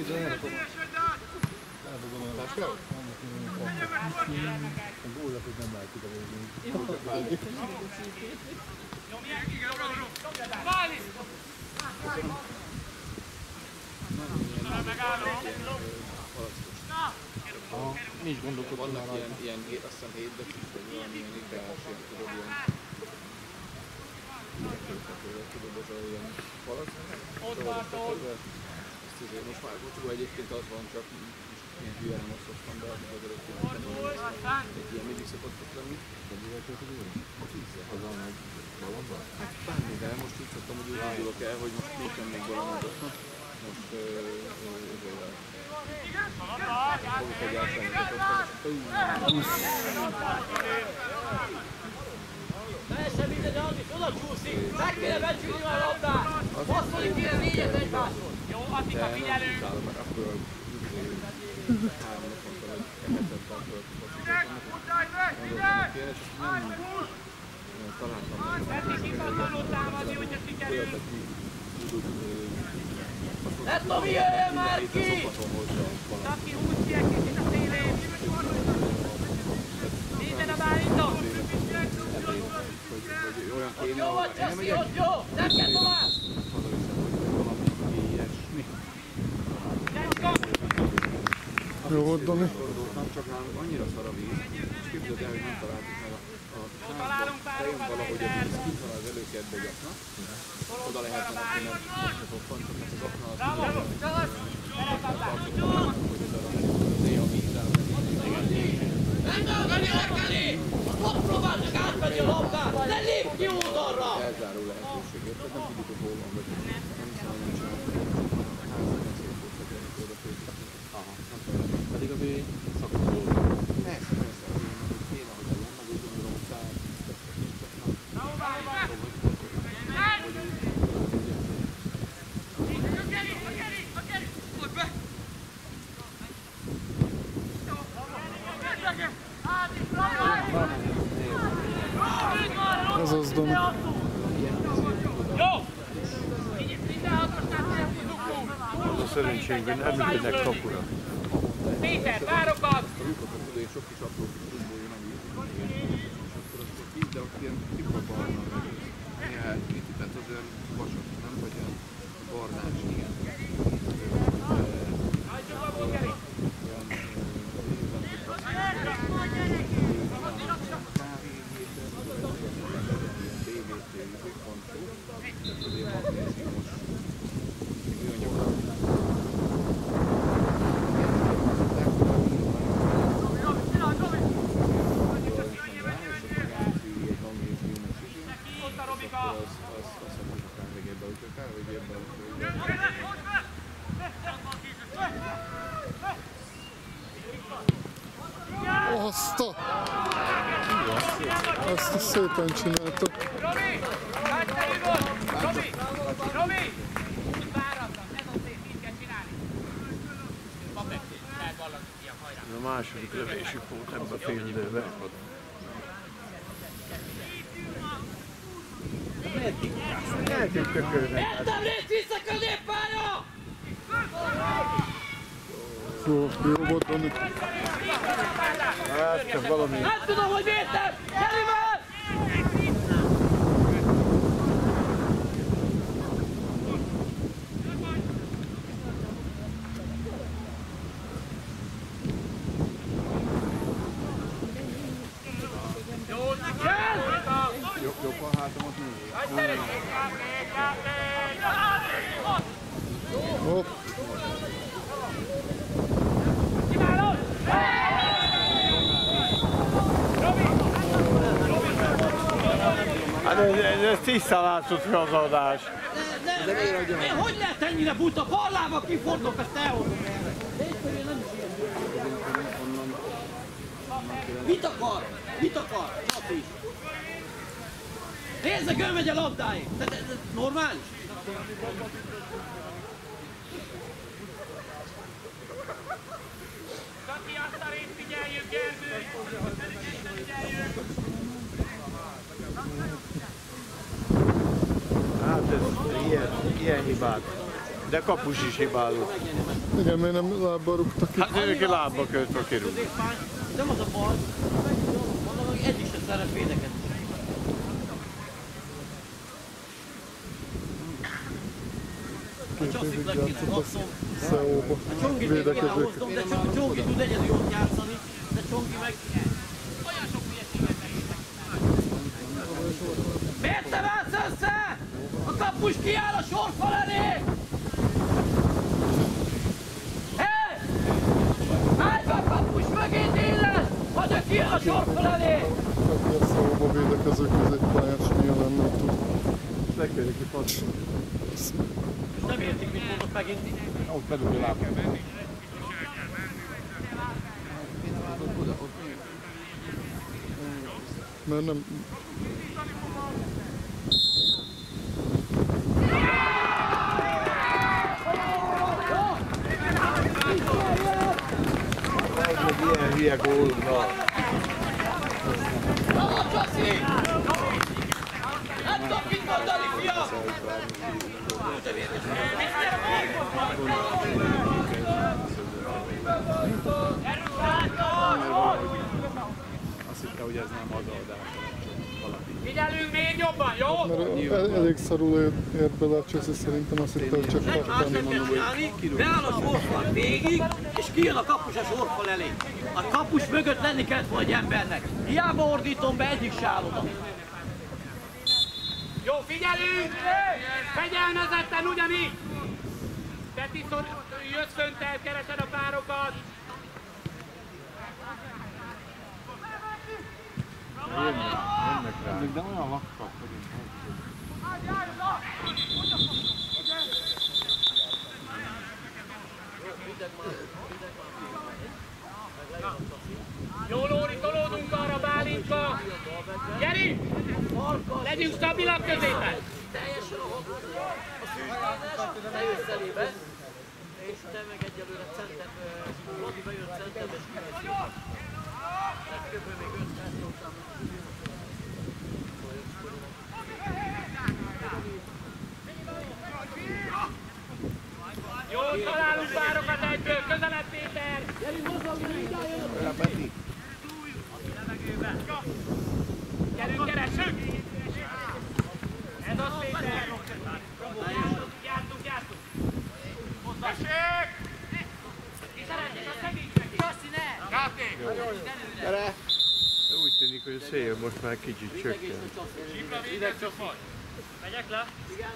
Báli! Mi is gondolkodunk vannak ilyen, ilyen, azt hiszem hét decit, vagy valamilyen ideánsért, tudod, ilyen... Tudod, ez a ilyen palac. Ott tartod! Ezt azért most már jó, egyébként az van, csak ilyen hülye nem osztottam be, az előtt egy ilyen mindig szokott ott lenni. De mivel töltök ő? A tízzel. Az van meg valóban? Hát bármi, de most úgy szoktam, hogy úgy indulok el, hogy most nincsen még valamit. Most ezzel fogok egy elszállított. Teljesen mindegy, Andris, oda csúszik! Meg kéne becsülni a labdát! Passzolni kéne négyet egymáson! Jó, Attika, figyelünk! Mert akkor háromnak mondtam, hogy kehetet tartott. Gondoltam kéne, csak nem találtam. Eddig kikattanul támadni, hogyha sikerül! Ne Tomi, jöjjön már ki! Taki, húzd ki egy kicsit a szélén! Nézd a Bálintot! Olyan kéne, Jó vagy, Csassi, ott jó! Nem kell tovább! Jó volt, Dani. Nem csak nálunk annyira szar a víz, és képzeld el, hogy nem találtuk meg a, a Találunk bejön párokat, valahogy Péter! a kint van az előkertbe egy akna, oda lehet menni, mert az ott van, csak az akna az Bravo! hogy oda azért a víz áll. Megdalgani, Arkadi! Ott próbálnak átvenni a labdát! Ne lépj ki oldalra! Elzáró lehetőség, érted? Nem tudjuk, hogy hol van, vagy nem hiszem, hogy nem csináltuk. Házak szép volt, hogy oda főztük. Aha, nem tudom. Pedig azért szakadó volt. Persze, persze, azért, hogy kéne, hogy lenne, meg úgy gondolom, hogy száll. Már az, Domi. Jó! mindenhatosnál húzzuk túl! Az a szerencsénk, hogy nem működnek kapura. Péter, várok az! És sok kis apró kis tumbó jön, ami és akkor azt ki, de akkor ilyen tipabarna, néha kicsit, tehát az olyan vasas, nem? Vagy olyan barnás, igen. Hagyjuk a bogeri! Azt a... Azt is szépen csináltok. Robi! Nagy terű volt! Robi! Robi! Váratlan, ez a szép, így kell csinálni. Papekté, lehet valami ilyen hajrá. Ez a második lövésük volt ebben a fél időben. Eltűnt tökölnek. Értem, részt vissza középpálya! Jó, jó volt, Domi. Hát csak valami... Nem tudom, hogy értem! Gyeri már! Jobb, jobb a hátamat nézni. Hopp. Hát ez, ez, ez tisztán látszott gazadás. De, de, de, én hogy lehet ennyire buta? Ballába kifordulok, ezt elhozom erre. De egyszerűen nem is ilyen. Mit akar? Mit akar? Laci! Nézd, ő megy a labdáig! De, de, de normális? Kaki, azt a részt figyeljük, Gergő! Figyeljük! Hát ez ilyen, ilyen hibát. De kapus is hibálott. Igen, miért nem lábbal rúgta ki? Hát ők lábba kötve kirúg. Nem az a bal. Mondom, hogy egyik sem szeret védekezni. Két évig játszott a Szeóba. Csongi még Védekezők. hoztam, de Csongi, Csongi tud egyedül jót játszani, de Csongi meg... Olyan sok hülyeséget Miért te válsz össze? A kapus kiáll a sorfal elé! Hé! Állj be a kapus mögé, Dénes! Vagy ő kiáll a sorfal elé! Aki a Szeóba védekező középpályás nyilván nem tud. Legfeljük ki passzol. És nem értik, mit mondok megint. Ott bedugja lábba. Mert nem... Ez meg ilyen hülye gól. Na. Bravo, Csaszi! Nem tudok mit mondani, fiam! Azt hitte, hogy ez nem hazadás. Figyelünk még jobban, jó? Mert el, elég szarul ér, ér bele a Cseszi, szerintem azt hitte, hogy csak Más kaptam. nem kell csinálni, beáll a sorfal végig, és kijön a kapus a sorfal elé. A kapus mögött lenni kellett volna egy embernek. Hiába ordítom be, egyik se áll oda. Jó, figyelünk! Fegyelmezetten ugyanígy! Te tiszor, jössz fönt el, keresed a párokat! Jönnek rá. De olyan vakkak, hogy Jó, Lóri, tolódunk arra Bálintka! Gyeri! Legyünk stabilak középen! Teljesen a hatodás, te jössz elébe, és te meg egyelőre centet, Lodi bejön centet, és kiveszi. Tehát kb. Még öt perc után most már kicsit csökken. Csípra véget csapad. Megyek le? Igen.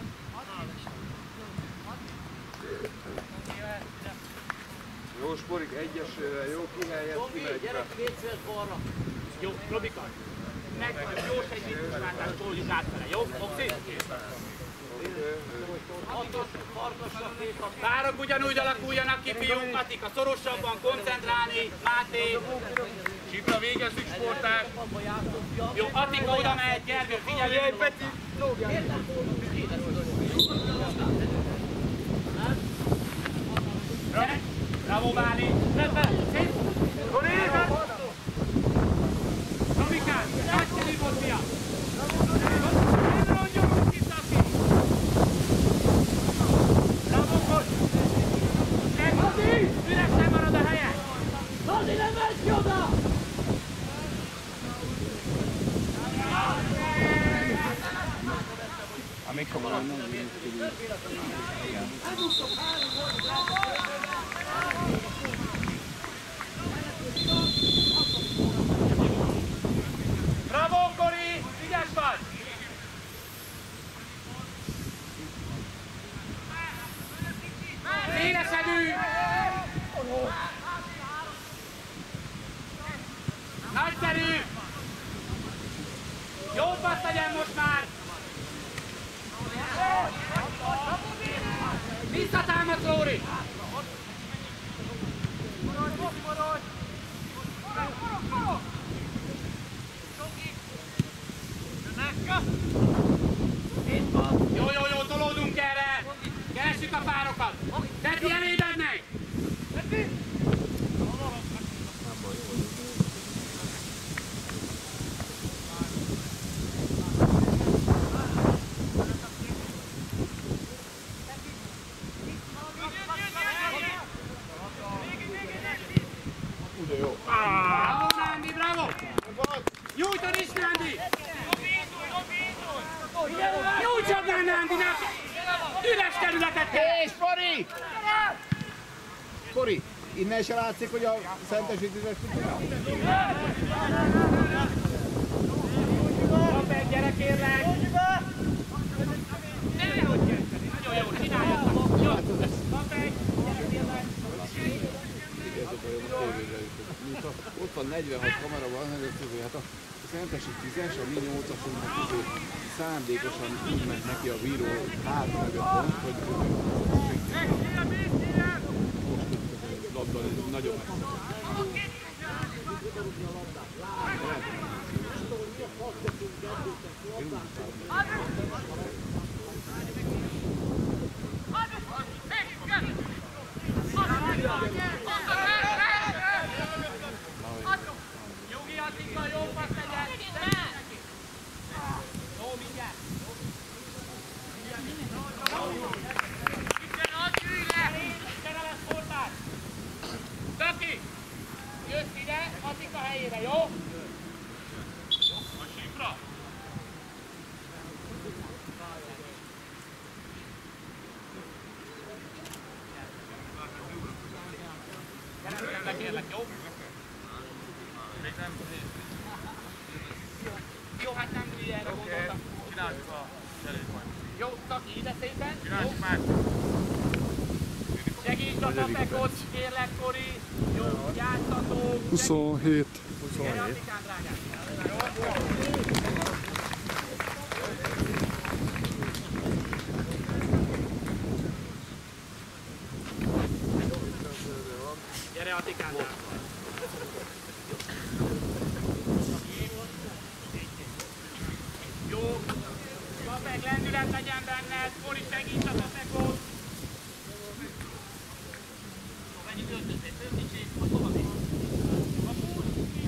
Jó, Sporik, egyesével, jó, kihelyett, kimegy be. Gyerek, kétszert balra. Jó, Robika. Megvagyom, jó segítősváltást toljuk átfele, jó? Oxi? Párok ugyanúgy alakuljanak ki, fiúk, Attika, szorosabban koncentrálni, Máté. Csípra végezzük, sporták. Jó, Attika oda megy, Gergő, figyelj! Jaj, Peti! Bravo, Báli! Szép! Robikán, nagy volt, fia! Nem rongyolunk itt, Aki! Bravo, Kocs! Üresen marad a helyen! Lazi, nem menj ki oda! Amikor van, nem jön ki. Igen. Bravo, Kori! Vigyázz vagy! Szélesedő! Nagyszerű! Jó passz legyen most már! Visszatámadsz, Lóri! Jó, jó, jó, tolódunk erre! Keressük a párokat! Teti, eléded meg! Bravo, Nándi, bravo! Nyújtod is, Nándi! Nyújtsad már, Nándinak! Üres területet kell! Hé, Spori! Spori, innen se látszik, hogy a szentesítőzés tudja? Kap egy, gyere, kérlek! Nehogy kezdeni, nagyon jó, csináljatok! Jó! Kap egy, gyere, kérlek! Ott van negyvenhat kamera van, hát a szentesi tízes, a mi nyolcasunknak szándékosan úgy ment neki a bíró hátra mögött pont, hogy most labda nagyon messze. Jogi, Attika, jó passz legyen! Jó, mindjárt! Ittene lesz sportár! Töki! Jössz ide, Attika helyére, jó? A sípra! Gyere, kérlek, jó? Jó, hát nem hülye, erre gondoltam. Csináljuk a cserét majd. Jó, Taki, ide szépen. Csináljuk már. Segítsd a tapekot, kérlek, Kori. Jó, játszatok. huszonhét. Gyere, Attikán, drágám. Gyere, Attikán, drágám. Jó, Papek, lendület legyen benned, Kori, segíts a Papekot! Mennyi öltözét, öltözét, most hova mész? A fúr!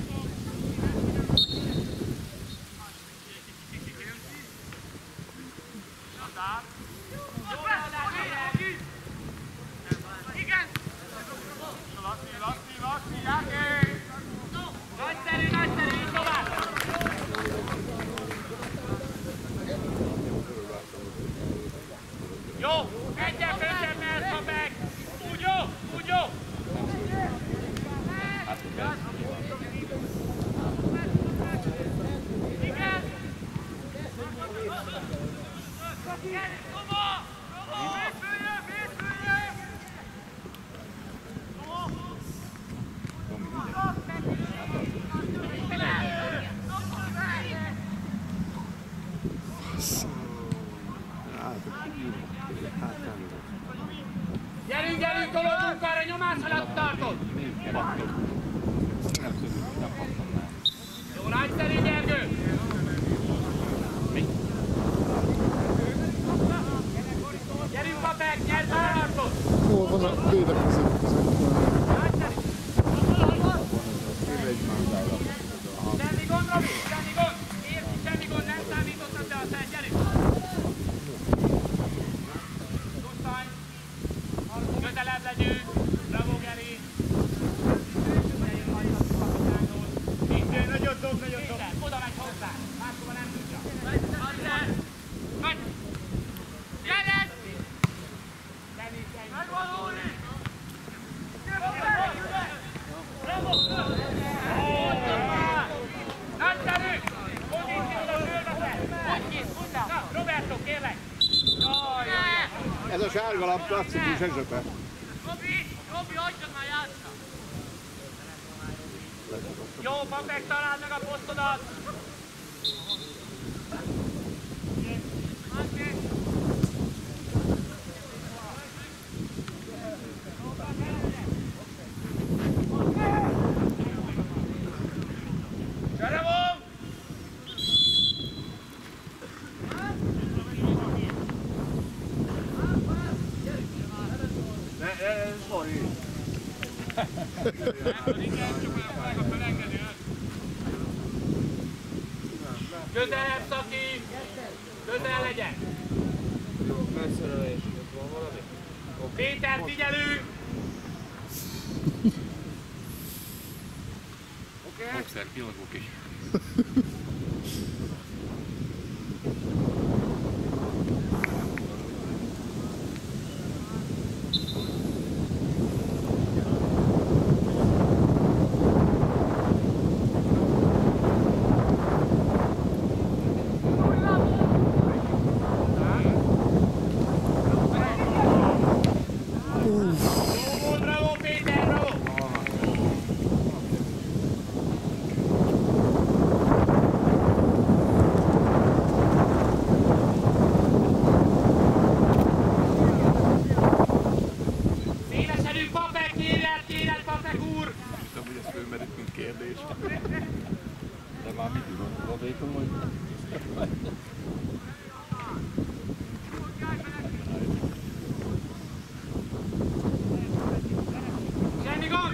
Nadár! Jó, Nadár, helyen! Igen! Lassi, lassi, lassi, Jáké! Nagyszerű, nagyszerű, így tovább! Jó! Jó, nagyszerű, Gyergő! Gyerünk, Papek, nyerd a harcot! Hol van a védekező között? Semmi gond, Robi, semmi gond! Érti, semmi gond, nem számítottam, de aztán gyerünk! Tusszany! Közelebb legyünk! Bravo, Geri! Nagyon dob, nagyon dob! Oda megy hozzá! Máskova nem tudja! Megy! Gyerek! Megvalóni! Bravo! Nagyszerű! Pozícióra fölveszed! Hogy kész, hozzá! Na, Roberto, kérlek! Ez a sárga lap klasszikus esepe. Robi! Robi, hagyjad már játszani! Jó, Papek, találd meg a posztodat! Zserevom! Ne, ne, sorry. Közelebb, Szaki! Közel legyen! Jó, megszerelés. Ott van valami? Péter, figyelünk! Oké? Boxer, pillagok is. Bravo, Péter, bravo! Szélesedünk, Papek, kérlek, kérlek, Papek úr! Tudom, hogy ez fölmerült, mint kérdés. De már mit tudom, tudod, hogy... Semmi gond!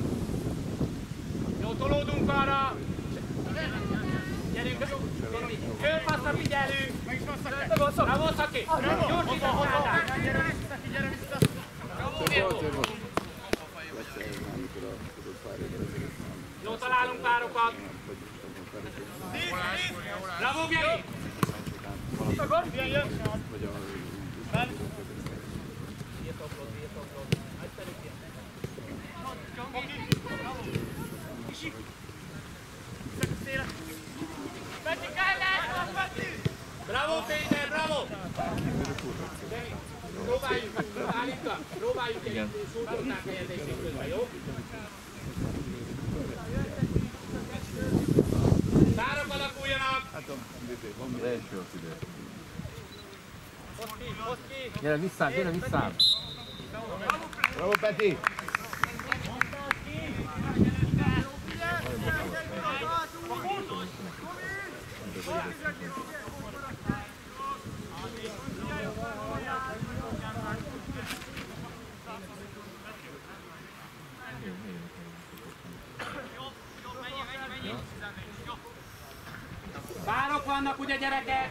Jó, tolódunk arra! Gyerünk! Fölpasszra figyelünk! Bravo, Szaki! Gyorsítasz Ádám! Gyere vissza! Bravo, jó, találunk párokat! Bravo, Geri! Bravo, Péter, bravo! Próbáljuk, Álika, próbáljuk egy szurkolták helyezését közben, jó? Párok alakuljanak! Az első az ide. Hozd ki, hozd ki! Gyere vissza, gyere vissza! Bravo, Peti! Párok vannak ugye, gyerekek?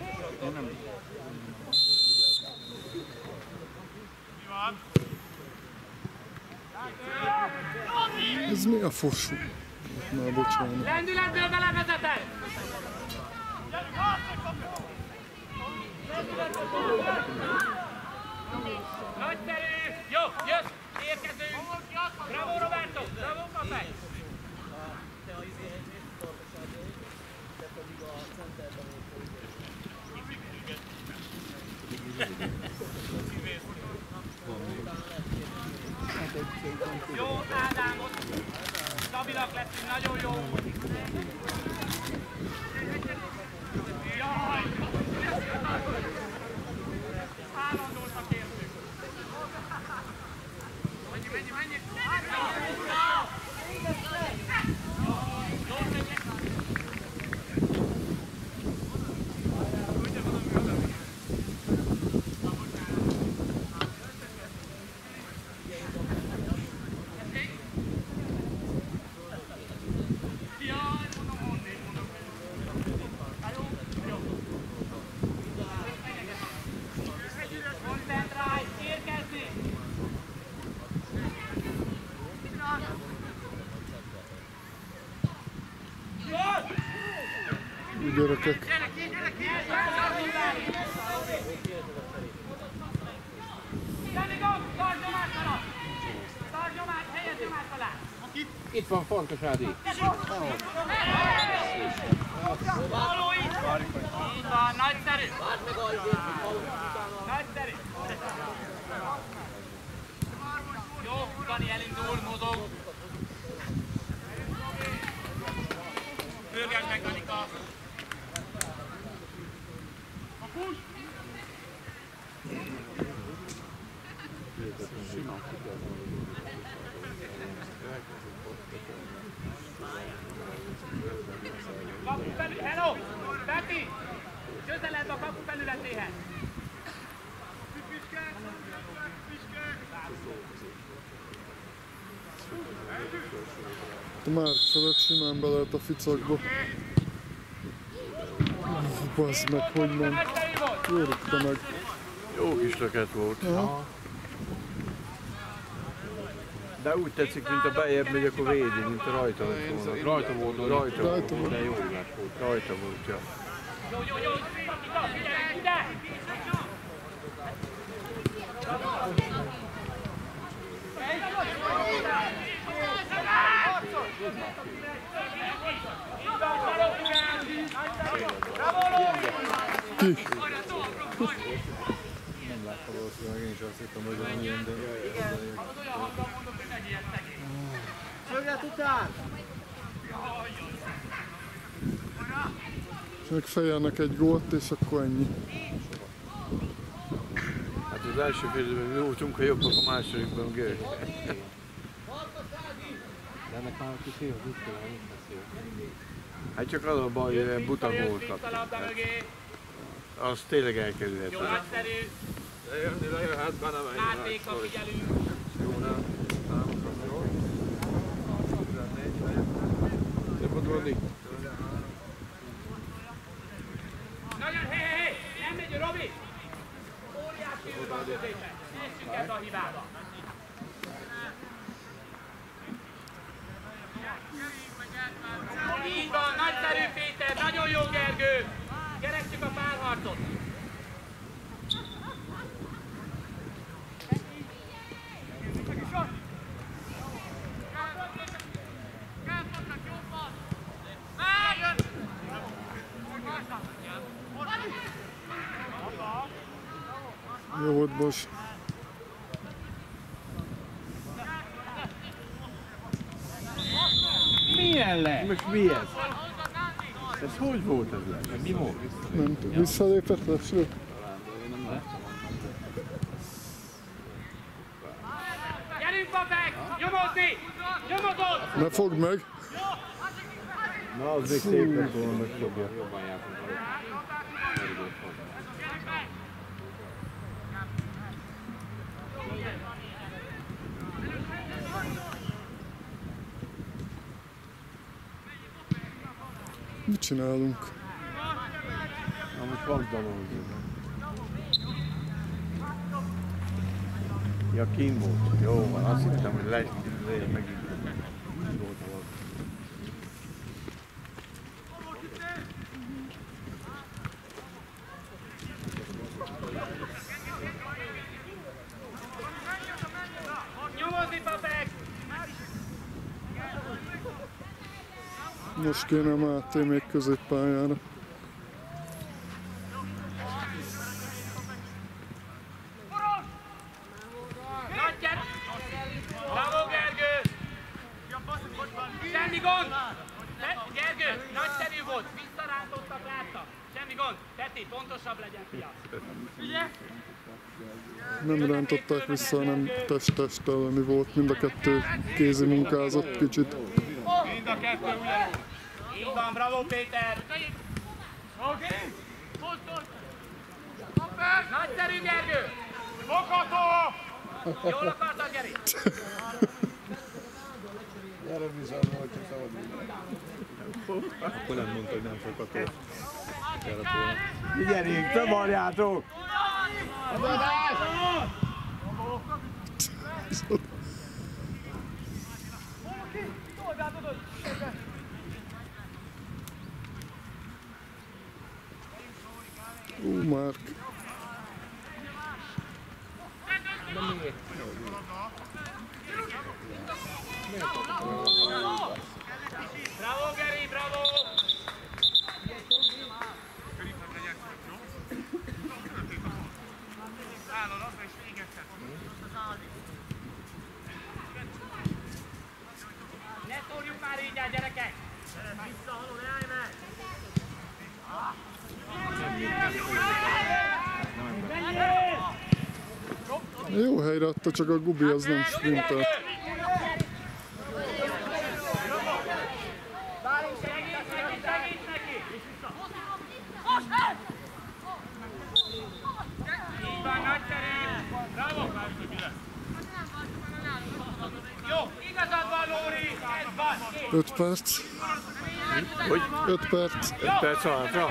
Ez mi a fosú? Na, bocsánat. Lendületből belevezeted! Nagyszerű! Jó, jössz! Érkezünk! Bravo, Roberto! Bravo, Papek! Jó, Ádámot! Stabilak leszünk, nagyon jó! Jaj! Állandósak értünk! Mennyi, mennyi, mennyi! gyerekek. Itt van fontos, Ádi. Így van, nagyszerű! Nagyszerű! Jó, Dani elindul, mozog. Pörgesd meg, Danika! Kapu felül, hello! Peti! Közelebb a kapu felületéhez! A Márk felett simán be lehet a ficakba. Bazd meg, hogy nem. Őrükte meg. Jó kis löket volt. Aha. De úgy tetszik, mint a bejebb megy, akkor védi, mint a rajta lett volna. Rajta volt, Rajta Rajta volt, volt. de jó lett volt. Rajta volt, ja. Jó, jó, jó! Figyelj ide! Ki? Nem látta valószínűleg, én is azt hittem, hogy van ilyen, de... Szöglet után! És meg fejelnek egy gólt, és akkor ennyi. Hát az első félidőben mi voltunk a jobbak, a másodikban gő. De ennek már kis év, az ütkően, nincs szél. Hát csak az a baj, hogy ilyen buta gólt Vissza kaptak. labda mögé! Az tényleg Jó, elkerülhető. nagyszerű! Lejönni, lejöhet, be nem Játéka figyelünk! Jó, nem? Szép ott Rondi. Nagyon, hé, hé, hé! Nem megy, Robi! Óriási ül van középen! Nézzük ezt a hibába! Így van, nagyszerű Péter, nagyon jó Gergő! Keressük a párharcot! Jó volt, Bos. Milyen le? Most mi ez? Ez hogy volt ez le? Mi volt? Nem tudom. Visszalépett leső? Gyerünk, Papek! Nyomozni! Nyomozod! Ne fogd meg! Na, az még szép lett volna, hogy fogja. Jobban jártunk a Mit csinálunk? Na most van dalolni. Ja, kín volt. Jó van, azt hittem, hogy lesz, megint volt a labda. Nyomozni, Papek! Most kéne Máté még középpályára. Nagy gyere! Bravo, Gergő! Semmi gond! Ne- Gergő, nagyszerű volt, visszarántottak, láttak. Semmi gond. Peti, pontosabb legyen, fiam. Nem rántották vissza, hanem test-test elleni volt. Mind a kettő kézi munkázott kicsit. Mind a kettő ugyanúgy. Így van, bravo, Péter! Nagyszerű, Gergő! Fogható! Jól akartad, Geri? Gyere bizony, hogy csak szabad minden. Akkor nem mondta, hogy nem fogható. Figyeljünk, te marjátok! Ú, Márk. Bravo, Geri, bravo! Ne szórjuk már így el, gyerekek! Visszahaló, ne állj meg! Jó helyre adta, csak a Gubi az nem sprintelt. Öt perc. Hogy? Öt perc. Öt perc hátra?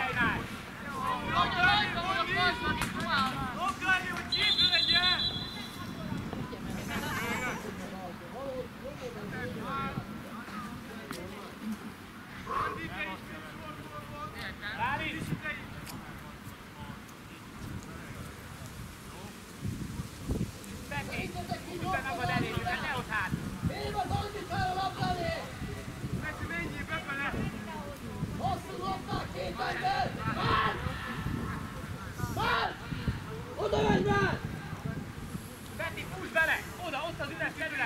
Oda megy már! Peti, fúss bele! Oda, ott az üres terület!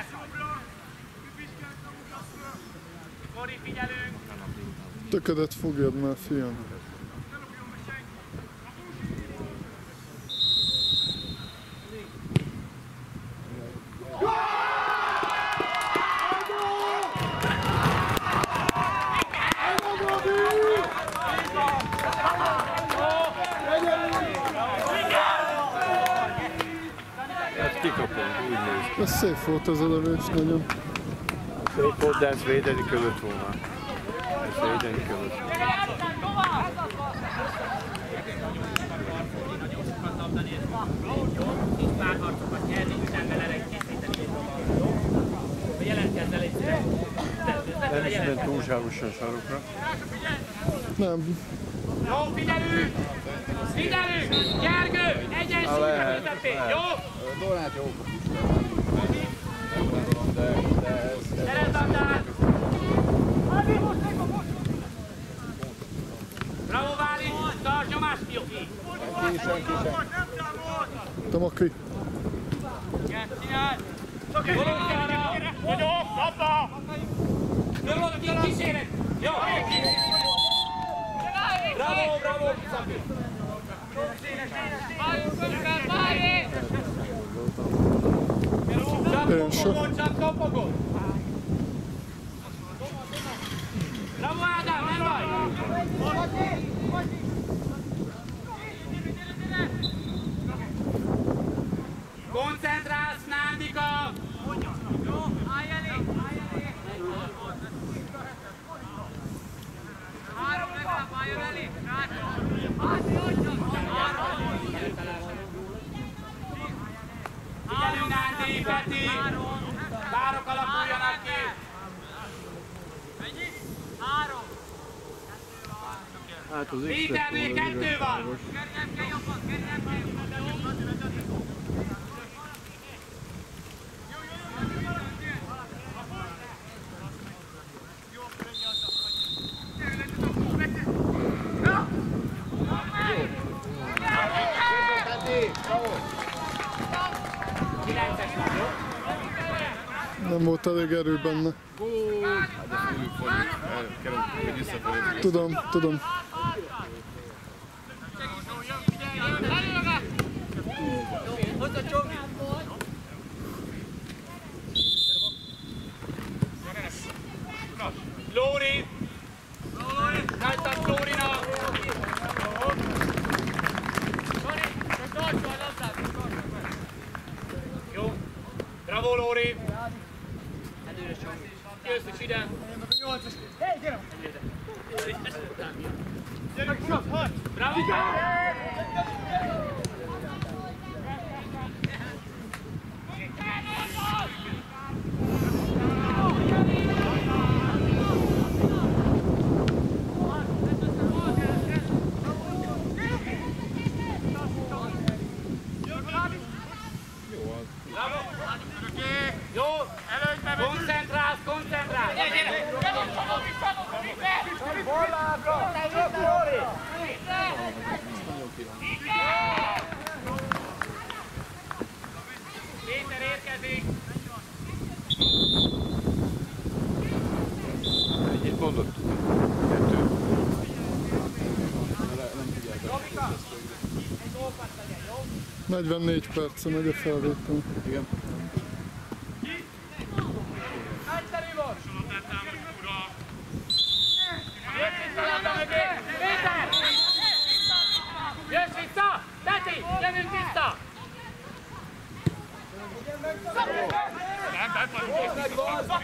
Kori, figyelünk! Töködet fogjad már, fiam. Kikapunk, úgy néz. Ez szép volt ez a lövés, nagyon. Szép volt, de ezt védeni kellett volna. Ezt védeni kellett volna. Párharcokat nyerni, utána vele készíteni. Jelentkezzel egyszerűen. Nem is ment túlságosan sarokra. Nem. Jó, figyelünk! Figyelünk! Gergő! Egyensúlyra közepén! Jó? Donát jó. Nem gondolom, de, de ez... Szerez András! Bravo, Váli! Tarts nyomást, Joki! Senki, senki, senki. Te Maki. Csináld! Golózjára! Nagyobb! Labda! Körülök, kíséret! Jó! Bravo, bravo! Kiszakít! Én sem. Csak kopogod! Bravo, Ádám, nem baj! Koncentrálsz, Nándika! Jó, állj elé! Állj elé! Három legalább álljon elé! Figyelünk, Nándi, Peti! Párok alakuljanak ki! Mennyi? Három! Hát az X Péternél kettő van! Gerjem kell jobban, gerjem kell jobban! Nem volt elég erő benne. Tudom, tudom. Lóri! Nagytass Lórinak! Jó! Bravo, Lóri! Jössz is ide! Bravo! negyvennégy perce megy a felvétel. Igen. Jössz vissza! Teti! Jövünk vissza! Nem, nem vagyunk!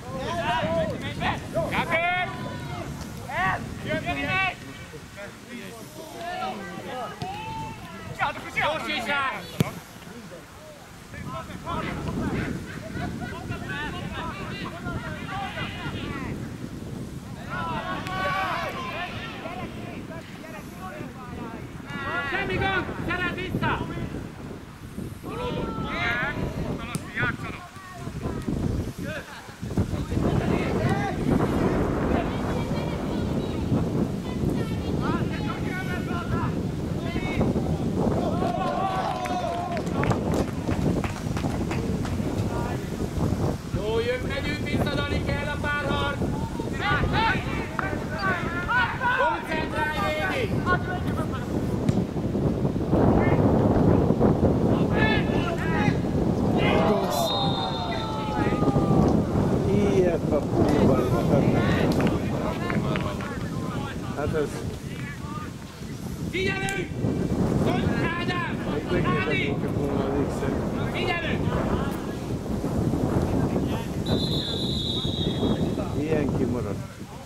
Gábor! Jön, jön, jön! Gyorsítsák! Semmi gond! Szerez vissza! Jó, jövünk, megyünk vissza, Dani, kell a párharc! Koncentrálj végig! Ilyet a kurva. Hát ez... Figyelünk! Ádám! Még Ádi! megnézhetünk volna az X-et. Figyelünk! Ilyen kimaradt.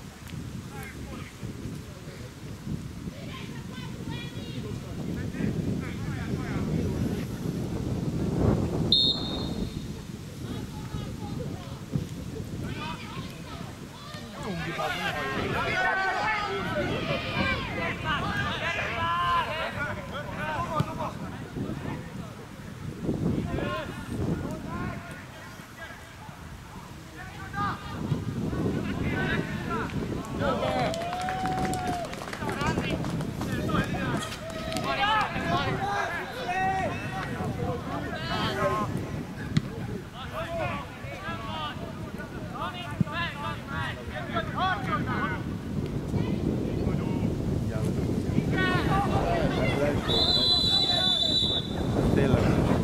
Tényleg.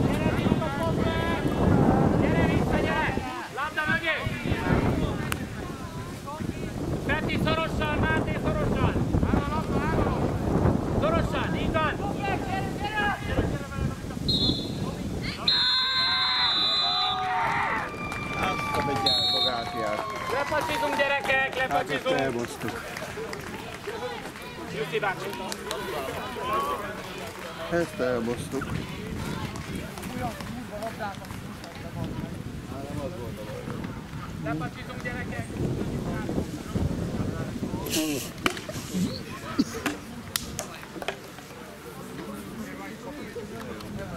Gyere vissza, gyere! Labda mögé! Peti szorosan, Máté szorosan! Szorosan, így van! Azt a begyárba gátját. Lepacsizunk, gyerekek, Hát ezt lepacsizunk! elbasztuk. Jussi bácsi! Ezt elbasztuk. Lepacsizunk, gyerekek!